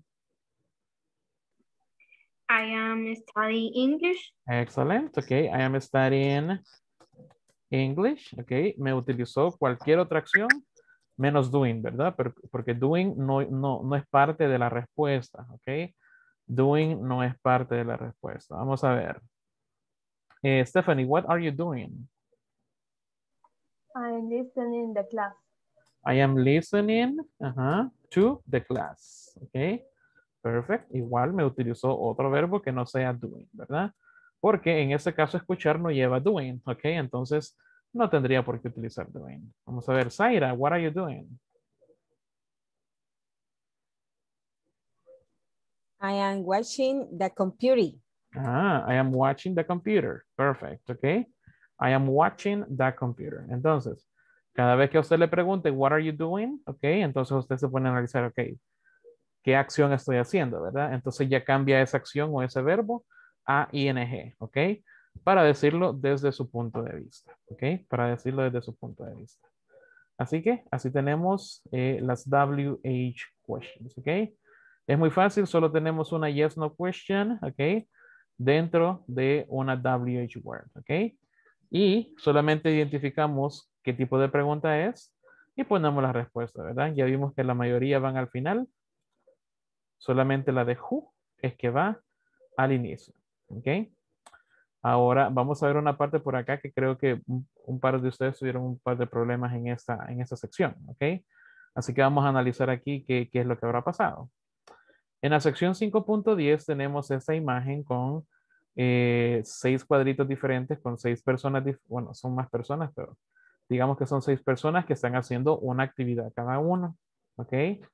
I am studying English. Excellent. Ok. I am studying English. Ok. Me utilizó cualquier otra acción menos doing, ¿verdad? Pero, porque doing no, no, no es parte de la respuesta. Ok. Doing no es parte de la respuesta. Vamos a ver. Eh, Stephanie, what are you doing? I'm listening the class. I am listening uh-huh, to the class. Ok. Perfect. Igual me utilizó otro verbo que no sea doing, ¿verdad? Porque en este caso escuchar no lleva doing. Ok. Entonces no tendría por qué utilizar doing. Vamos a ver. Zaira, what are you doing? I am watching the computer. Ah, I am watching the computer. Perfect. Ok. I am watching the computer. Entonces, cada vez que a usted le pregunte, what are you doing? Ok. Entonces usted se pone a analizar, ok, ¿qué acción estoy haciendo? ¿Verdad? Entonces ya cambia esa acción o ese verbo a ing. Ok. Para decirlo desde su punto de vista. Ok. Para decirlo desde su punto de vista. Así que así tenemos eh, las W H questions. Ok. Es muy fácil. Solo tenemos una yes no question. Ok. Dentro de una W H word, ¿ok? Y solamente identificamos qué tipo de pregunta es y ponemos la respuesta, ¿verdad? Ya vimos que la mayoría van al final. Solamente la de who es que va al inicio, ¿ok? Ahora vamos a ver una parte por acá que creo que un, un par de ustedes tuvieron un par de problemas en esta, en esta sección, ¿ok? Así que vamos a analizar aquí qué, qué es lo que habrá pasado. En la sección cinco punto diez tenemos esta imagen con eh, seis cuadritos diferentes, con seis personas, bueno, son más personas, pero digamos que son seis personas que están haciendo una actividad cada uno, ¿ok?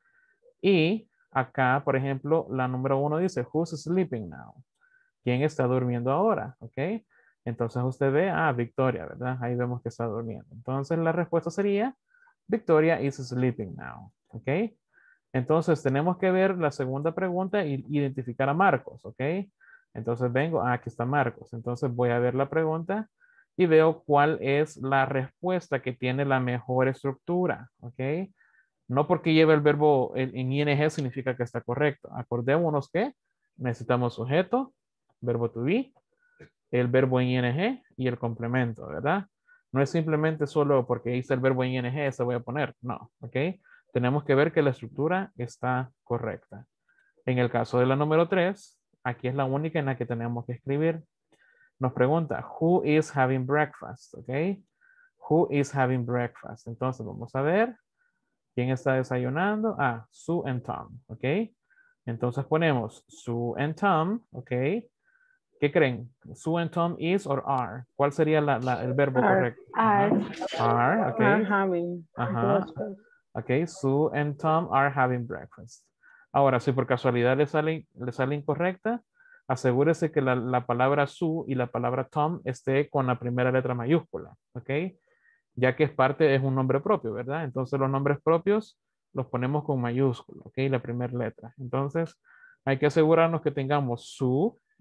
Y acá, por ejemplo, la número uno dice, who's sleeping now? ¿Quién está durmiendo ahora? ¿Ok? Entonces usted ve, ah, Victoria, ¿verdad? Ahí vemos que está durmiendo. Entonces la respuesta sería, Victoria is sleeping now, ¿ok? Entonces tenemos que ver la segunda pregunta e identificar a Marcos, ¿ok? Entonces vengo, ah, aquí está Marcos. Entonces voy a ver la pregunta y veo cuál es la respuesta que tiene la mejor estructura, ¿ok? No porque lleve el verbo en ing significa que está correcto. Acordémonos que necesitamos sujeto, verbo to be, el verbo en ing y el complemento, ¿verdad? No es simplemente solo porque hice el verbo en ing, se voy a poner, no, ¿ok? Tenemos que ver que la estructura está correcta. En el caso de la número tres, aquí es la única en la que tenemos que escribir. Nos pregunta, who is having breakfast? ¿Ok? Who is having breakfast? Entonces vamos a ver. ¿Quién está desayunando? Ah, Sue and Tom. ¿Ok? Entonces ponemos Sue and Tom. ¿Ok? ¿Qué creen? Sue and Tom is or are? ¿Cuál sería la, la, el verbo Are, correcto? are, Are, ok. are having Ajá. breakfast. Ok, Sue and Tom are having breakfast. Ahora, si por casualidad le sale, le sale incorrecta, asegúrese que la, la palabra Sue y la palabra Tom esté con la primera letra mayúscula. ¿Ok? Ya que es parte, es un nombre propio, ¿verdad? Entonces los nombres propios los ponemos con mayúscula, ¿ok? La primera letra. Entonces hay que asegurarnos que tengamos Sue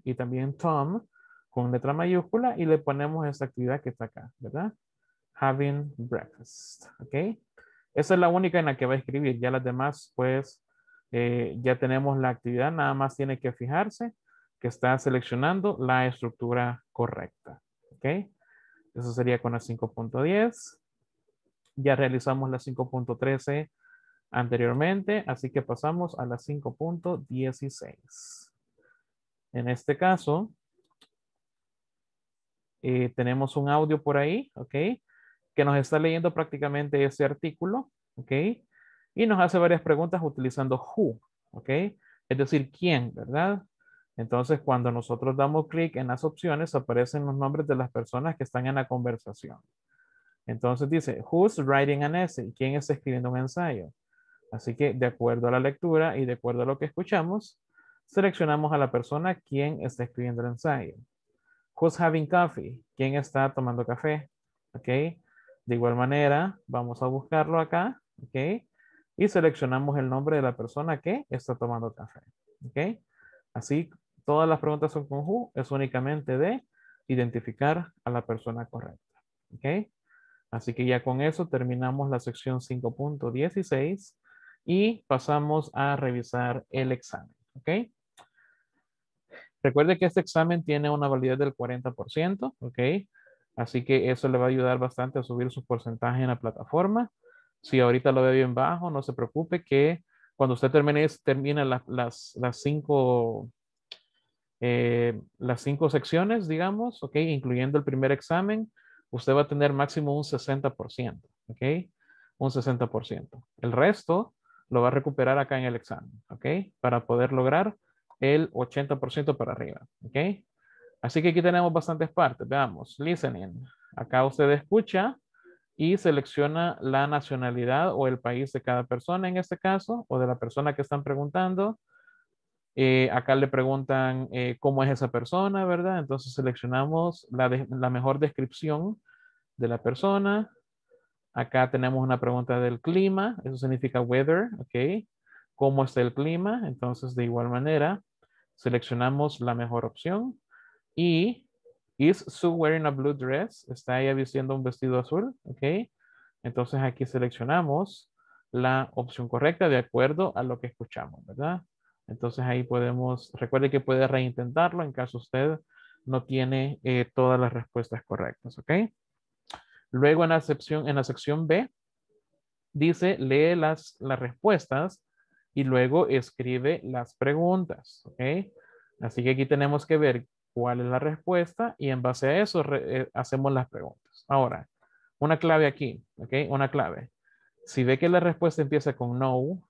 y también Tom con letra mayúscula y le ponemos esta actividad que está acá, ¿verdad? Having breakfast, ¿ok? Esa es la única en la que va a escribir. Ya las demás, pues, eh, ya tenemos la actividad. Nada más tiene que fijarse que está seleccionando la estructura correcta, ¿ok? Eso sería con la cinco punto diez. Ya realizamos la cinco punto trece anteriormente, así que pasamos a la cinco punto dieciséis. En este caso, eh, tenemos un audio por ahí, ¿ok? Que nos está leyendo prácticamente ese artículo, ¿ok? Y nos hace varias preguntas utilizando who, ¿ok? Es decir, quién, ¿verdad? Entonces, cuando nosotros damos clic en las opciones, aparecen los nombres de las personas que están en la conversación. Entonces dice, who's writing an essay? ¿Quién está escribiendo un ensayo? Así que de acuerdo a la lectura y de acuerdo a lo que escuchamos, seleccionamos a la persona quien está escribiendo el ensayo. Who's having coffee? ¿Quién está tomando café? ¿Ok? De igual manera, vamos a buscarlo acá, ¿ok? Y seleccionamos el nombre de la persona que está tomando café, ¿ok? Así, todas las preguntas son con who, es únicamente de identificar a la persona correcta, ¿ok? Así que ya con eso terminamos la sección cinco punto dieciséis y pasamos a revisar el examen, ¿ok? Recuerde que este examen tiene una validez del cuarenta por ciento, ¿ok? Así que eso le va a ayudar bastante a subir su porcentaje en la plataforma. Si ahorita lo ve bien bajo, no se preocupe que cuando usted termine, termine la- las, las, cinco, eh, las cinco secciones, digamos, ¿ok? Incluyendo el primer examen, usted va a tener máximo un sesenta por ciento, ¿ok? Un sesenta por ciento. El resto lo va a recuperar acá en el examen, ¿ok? Para poder lograr el ochenta por ciento para arriba, ¿ok? Así que aquí tenemos bastantes partes. Veamos, listening. Acá usted escucha y selecciona la nacionalidad o el país de cada persona en este caso, o de la persona que están preguntando. Eh, acá le preguntan eh, cómo es esa persona, ¿verdad? Entonces seleccionamos la, de- la mejor descripción de la persona. Acá tenemos una pregunta del clima, eso significa weather, ¿ok? ¿Cómo está el clima? Entonces, de igual manera, seleccionamos la mejor opción. Y, is Sue wearing a blue dress? ¿Está ella vistiendo un vestido azul? ¿Ok? Entonces aquí seleccionamos la opción correcta de acuerdo a lo que escuchamos, ¿verdad? Entonces ahí podemos, recuerde que puede reintentarlo en caso usted no tiene eh, todas las respuestas correctas, ¿ok? Luego en la sección, en la sección B, dice lee las, las respuestas y luego escribe las preguntas, ¿ok? Así que aquí tenemos que ver cuál es la respuesta y en base a eso re, eh, hacemos las preguntas. Ahora, una clave aquí, ¿ok? Una clave. Si ve que la respuesta empieza con no,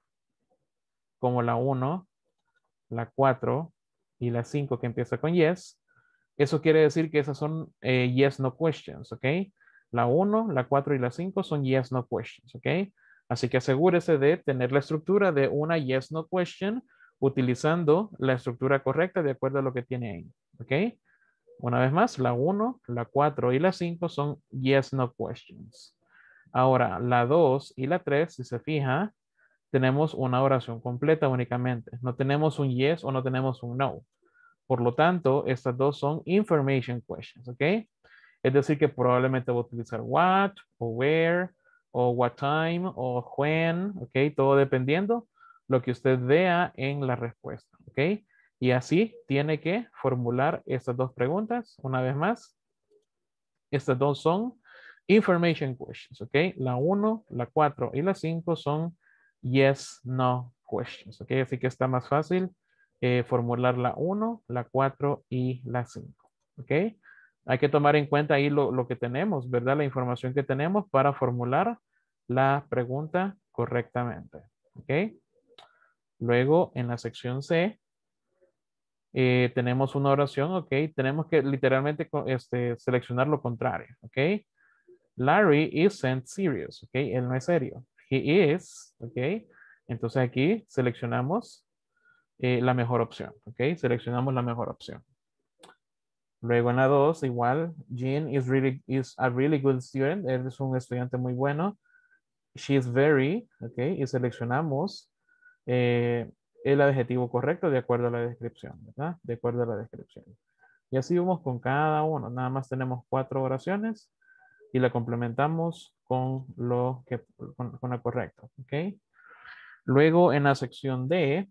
como la uno, la cuatro y la cinco que empieza con yes, eso quiere decir que esas son eh, yes, no questions, ¿ok? La uno, la cuatro y la cinco son yes, no questions, ¿ok? Así que asegúrese de tener la estructura de una yes, no question utilizando la estructura correcta de acuerdo a lo que tiene ahí, ¿ok? Una vez más, la uno, la cuatro y la cinco son yes, no questions. Ahora, la dos y la tres, si se fija, tenemos una oración completa únicamente. No tenemos un yes o no tenemos un no. Por lo tanto, estas dos son information questions, ¿ok? Es decir, que probablemente va a utilizar what, o where, o what time, o when, ¿ok? Todo dependiendo lo que usted vea en la respuesta, ¿ok? Y así tiene que formular estas dos preguntas. Una vez más, estas dos son information questions, ¿ok? La uno, la cuatro y la cinco son yes, no questions, ¿ok? Así que está más fácil eh, formular la uno, la cuatro y la cinco, ¿ok? Hay que tomar en cuenta ahí lo, lo que tenemos, ¿verdad? La información que tenemos para formular la pregunta correctamente, ¿ok? Luego, en la sección C, eh, tenemos una oración, ¿ok? Tenemos que literalmente este, seleccionar lo contrario, ¿ok? Larry isn't serious, ¿ok? Él no es serio. He is, ¿ok? Entonces aquí seleccionamos eh, la mejor opción, ¿ok? Seleccionamos la mejor opción. Luego en la dos, igual, Jean is, really, is a really good student. Él es un estudiante muy bueno. She is very, ¿ok? Y seleccionamos eh, el adjetivo correcto de acuerdo a la descripción, ¿verdad? De acuerdo a la descripción. Y así vamos con cada uno. Nada más tenemos cuatro oraciones y la complementamos con lo que, con, con la correcta, ¿ok? Luego en la sección D,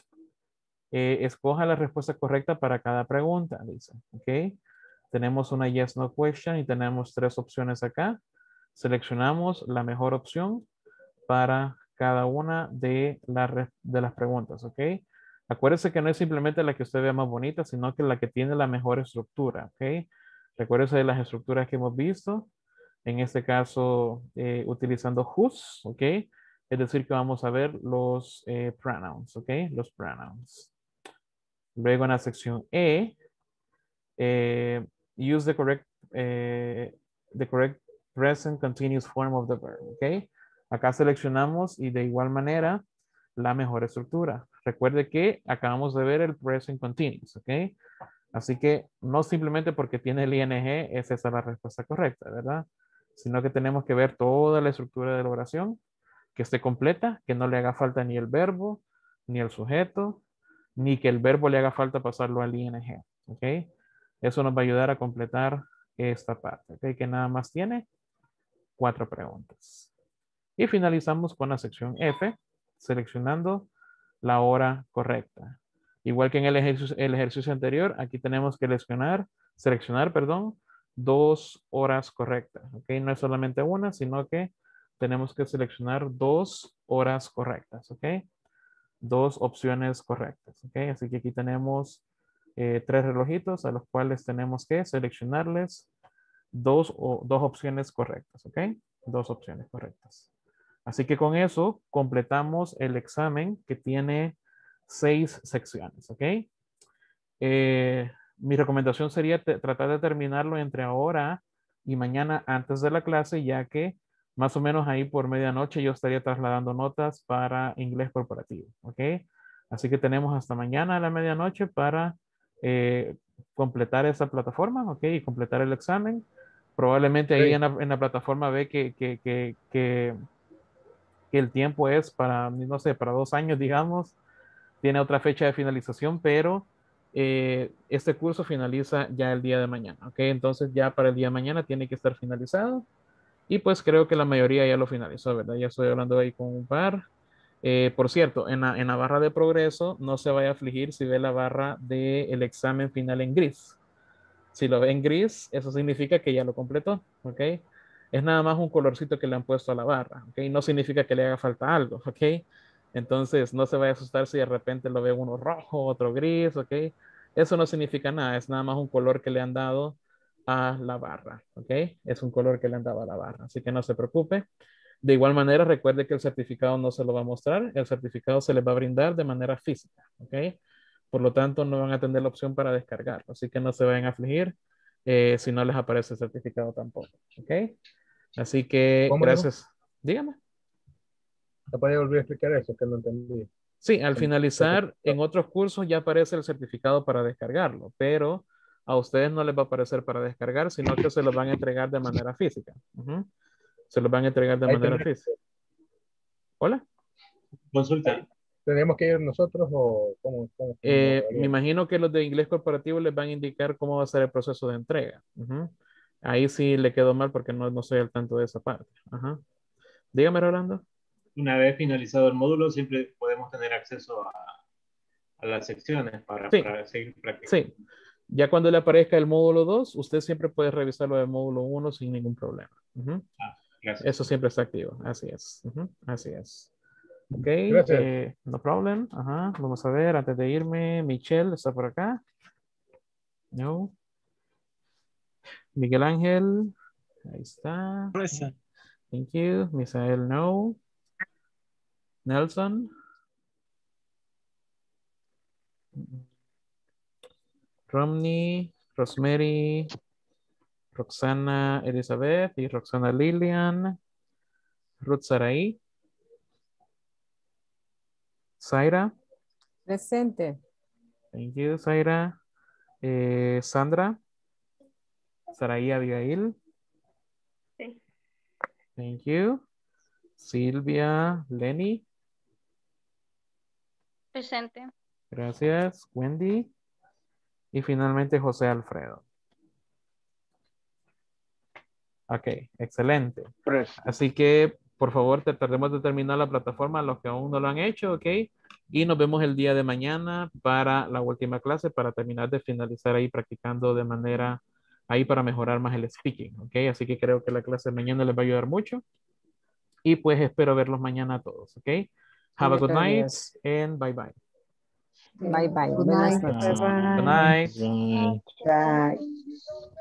eh, escoja la respuesta correcta para cada pregunta, dice, ¿ok? Tenemos una yes, no question y tenemos tres opciones acá. Seleccionamos la mejor opción para cada una de, la, de las preguntas, ¿ok? Acuérdese que no es simplemente la que usted vea más bonita, sino que la que tiene la mejor estructura, ¿ok? Recuérdese de las estructuras que hemos visto. En este caso, eh, utilizando whose, ¿ok? Es decir, que vamos a ver los eh, pronouns, ¿ok? Los pronouns. Luego en la sección E, eh, use the correct, eh, the correct present continuous form of the verb, ¿ok? Acá seleccionamos y de igual manera la mejor estructura. Recuerde que acabamos de ver el present continuous, ¿ok? Así que no simplemente porque tiene el ing es esa la respuesta correcta, ¿verdad? Sino que tenemos que ver toda la estructura de la oración, que esté completa, que no le haga falta ni el verbo, ni el sujeto, ni que el verbo le haga falta pasarlo al ing, ¿ok? Eso nos va a ayudar a completar esta parte, ¿ok? Que nada más tiene cuatro preguntas. Y finalizamos con la sección F, seleccionando la hora correcta. Igual que en el ejercicio, el ejercicio anterior, aquí tenemos que seleccionar, seleccionar, perdón, dos horas correctas, ¿ok? No es solamente una, sino que tenemos que seleccionar dos horas correctas, ¿ok? Dos opciones correctas, ¿ok? Así que aquí tenemos eh, tres relojitos a los cuales tenemos que seleccionarles dos, o, dos opciones correctas, ¿ok? Dos opciones correctas. Así que con eso completamos el examen que tiene seis secciones, ¿ok? Eh, mi recomendación sería tratar de terminarlo entre ahora y mañana antes de la clase, ya que más o menos ahí por medianoche yo estaría trasladando notas para inglés corporativo, ¿ok? Así que tenemos hasta mañana a la medianoche para eh, completar esa plataforma, ¿ok? Y completar el examen. Probablemente ahí Sí. en, la, en la plataforma ve que, que, que, que, que el tiempo es para, no sé, para dos años, digamos. Tiene otra fecha de finalización, pero eh, este curso finaliza ya el día de mañana, ¿ok? Entonces ya para el día de mañana tiene que estar finalizado. Y pues creo que la mayoría ya lo finalizó, ¿verdad? Ya estoy hablando ahí con un par. Eh, por cierto, en la, en la barra de progreso no se vaya a afligir si ve la barra del examen final en gris. Si lo ve en gris, eso significa que ya lo completó, ¿ok? Es nada más un colorcito que le han puesto a la barra, ¿ok? No significa que le haga falta algo, ¿ok? Entonces no se vaya a asustar si de repente lo ve uno rojo, otro gris, ¿ok? Eso no significa nada, es nada más un color que le han dado a la barra, ¿ok? Es un color que le han dado a la barra, así que no se preocupe. De igual manera, recuerde que el certificado no se lo va a mostrar, el certificado se les va a brindar de manera física, ¿ok? Por lo tanto, no van a tener la opción para descargarlo, así que no se vayan a afligir eh, si no les aparece el certificado tampoco, ¿ok? Así que ¿Cómo dijo? gracias. Dígame. ¿Se puede volver a explicar eso? Que no entendí. Sí, al finalizar en otros cursos ya aparece el certificado para descargarlo, pero a ustedes no les va a aparecer para descargar, sino que se los van a entregar de manera física. Uh-huh. Se los van a entregar de Ahí manera tenemos- física. ¿Hola? Consulta. ¿Tenemos que ir nosotros o cómo? cómo- Eh, cómo- me imagino que los de inglés corporativo les van a indicar cómo va a ser el proceso de entrega. Uh-huh. Ahí sí le quedó mal porque no, no soy al tanto de esa parte. Uh-huh. Dígame, Rolando. Una vez finalizado el módulo, siempre podemos tener acceso a, a las secciones para, Sí. para seguir practicando. Sí. Ya cuando le aparezca el módulo dos, usted siempre puede revisarlo del módulo uno sin ningún problema. Uh-huh. Ah, gracias. Eso siempre está activo. Así es. Uh-huh. Así es. Ok. Gracias. Eh, no problem. Ajá. Vamos a ver, antes de irme, Michelle está por acá. No. Miguel Ángel. Ahí está. Present. Thank you. Misael, no. Nelson. Romney, Rosemary, Roxana Elizabeth y Roxana Lilian. Ruth Sarai. Zaira. Presente. Thank you, Zaira. Eh, Sandra. Sarai Abigail. Sí. Thank you. Silvia Lenny. Presente. Gracias, Wendy. Y finalmente José Alfredo. Ok, excelente. Así que, por favor, tratemos de terminar la plataforma, los que aún no lo han hecho, ok. Y nos vemos el día de mañana para la última clase, para terminar de finalizar ahí practicando de manera, ahí para mejorar más el speaking, ok. Así que creo que la clase de mañana les va a ayudar mucho. Y pues espero verlos mañana a todos, ok. Have a good night and bye bye. Bye bye. Good Buenas night. noches. Bye-bye. Good night. Bye.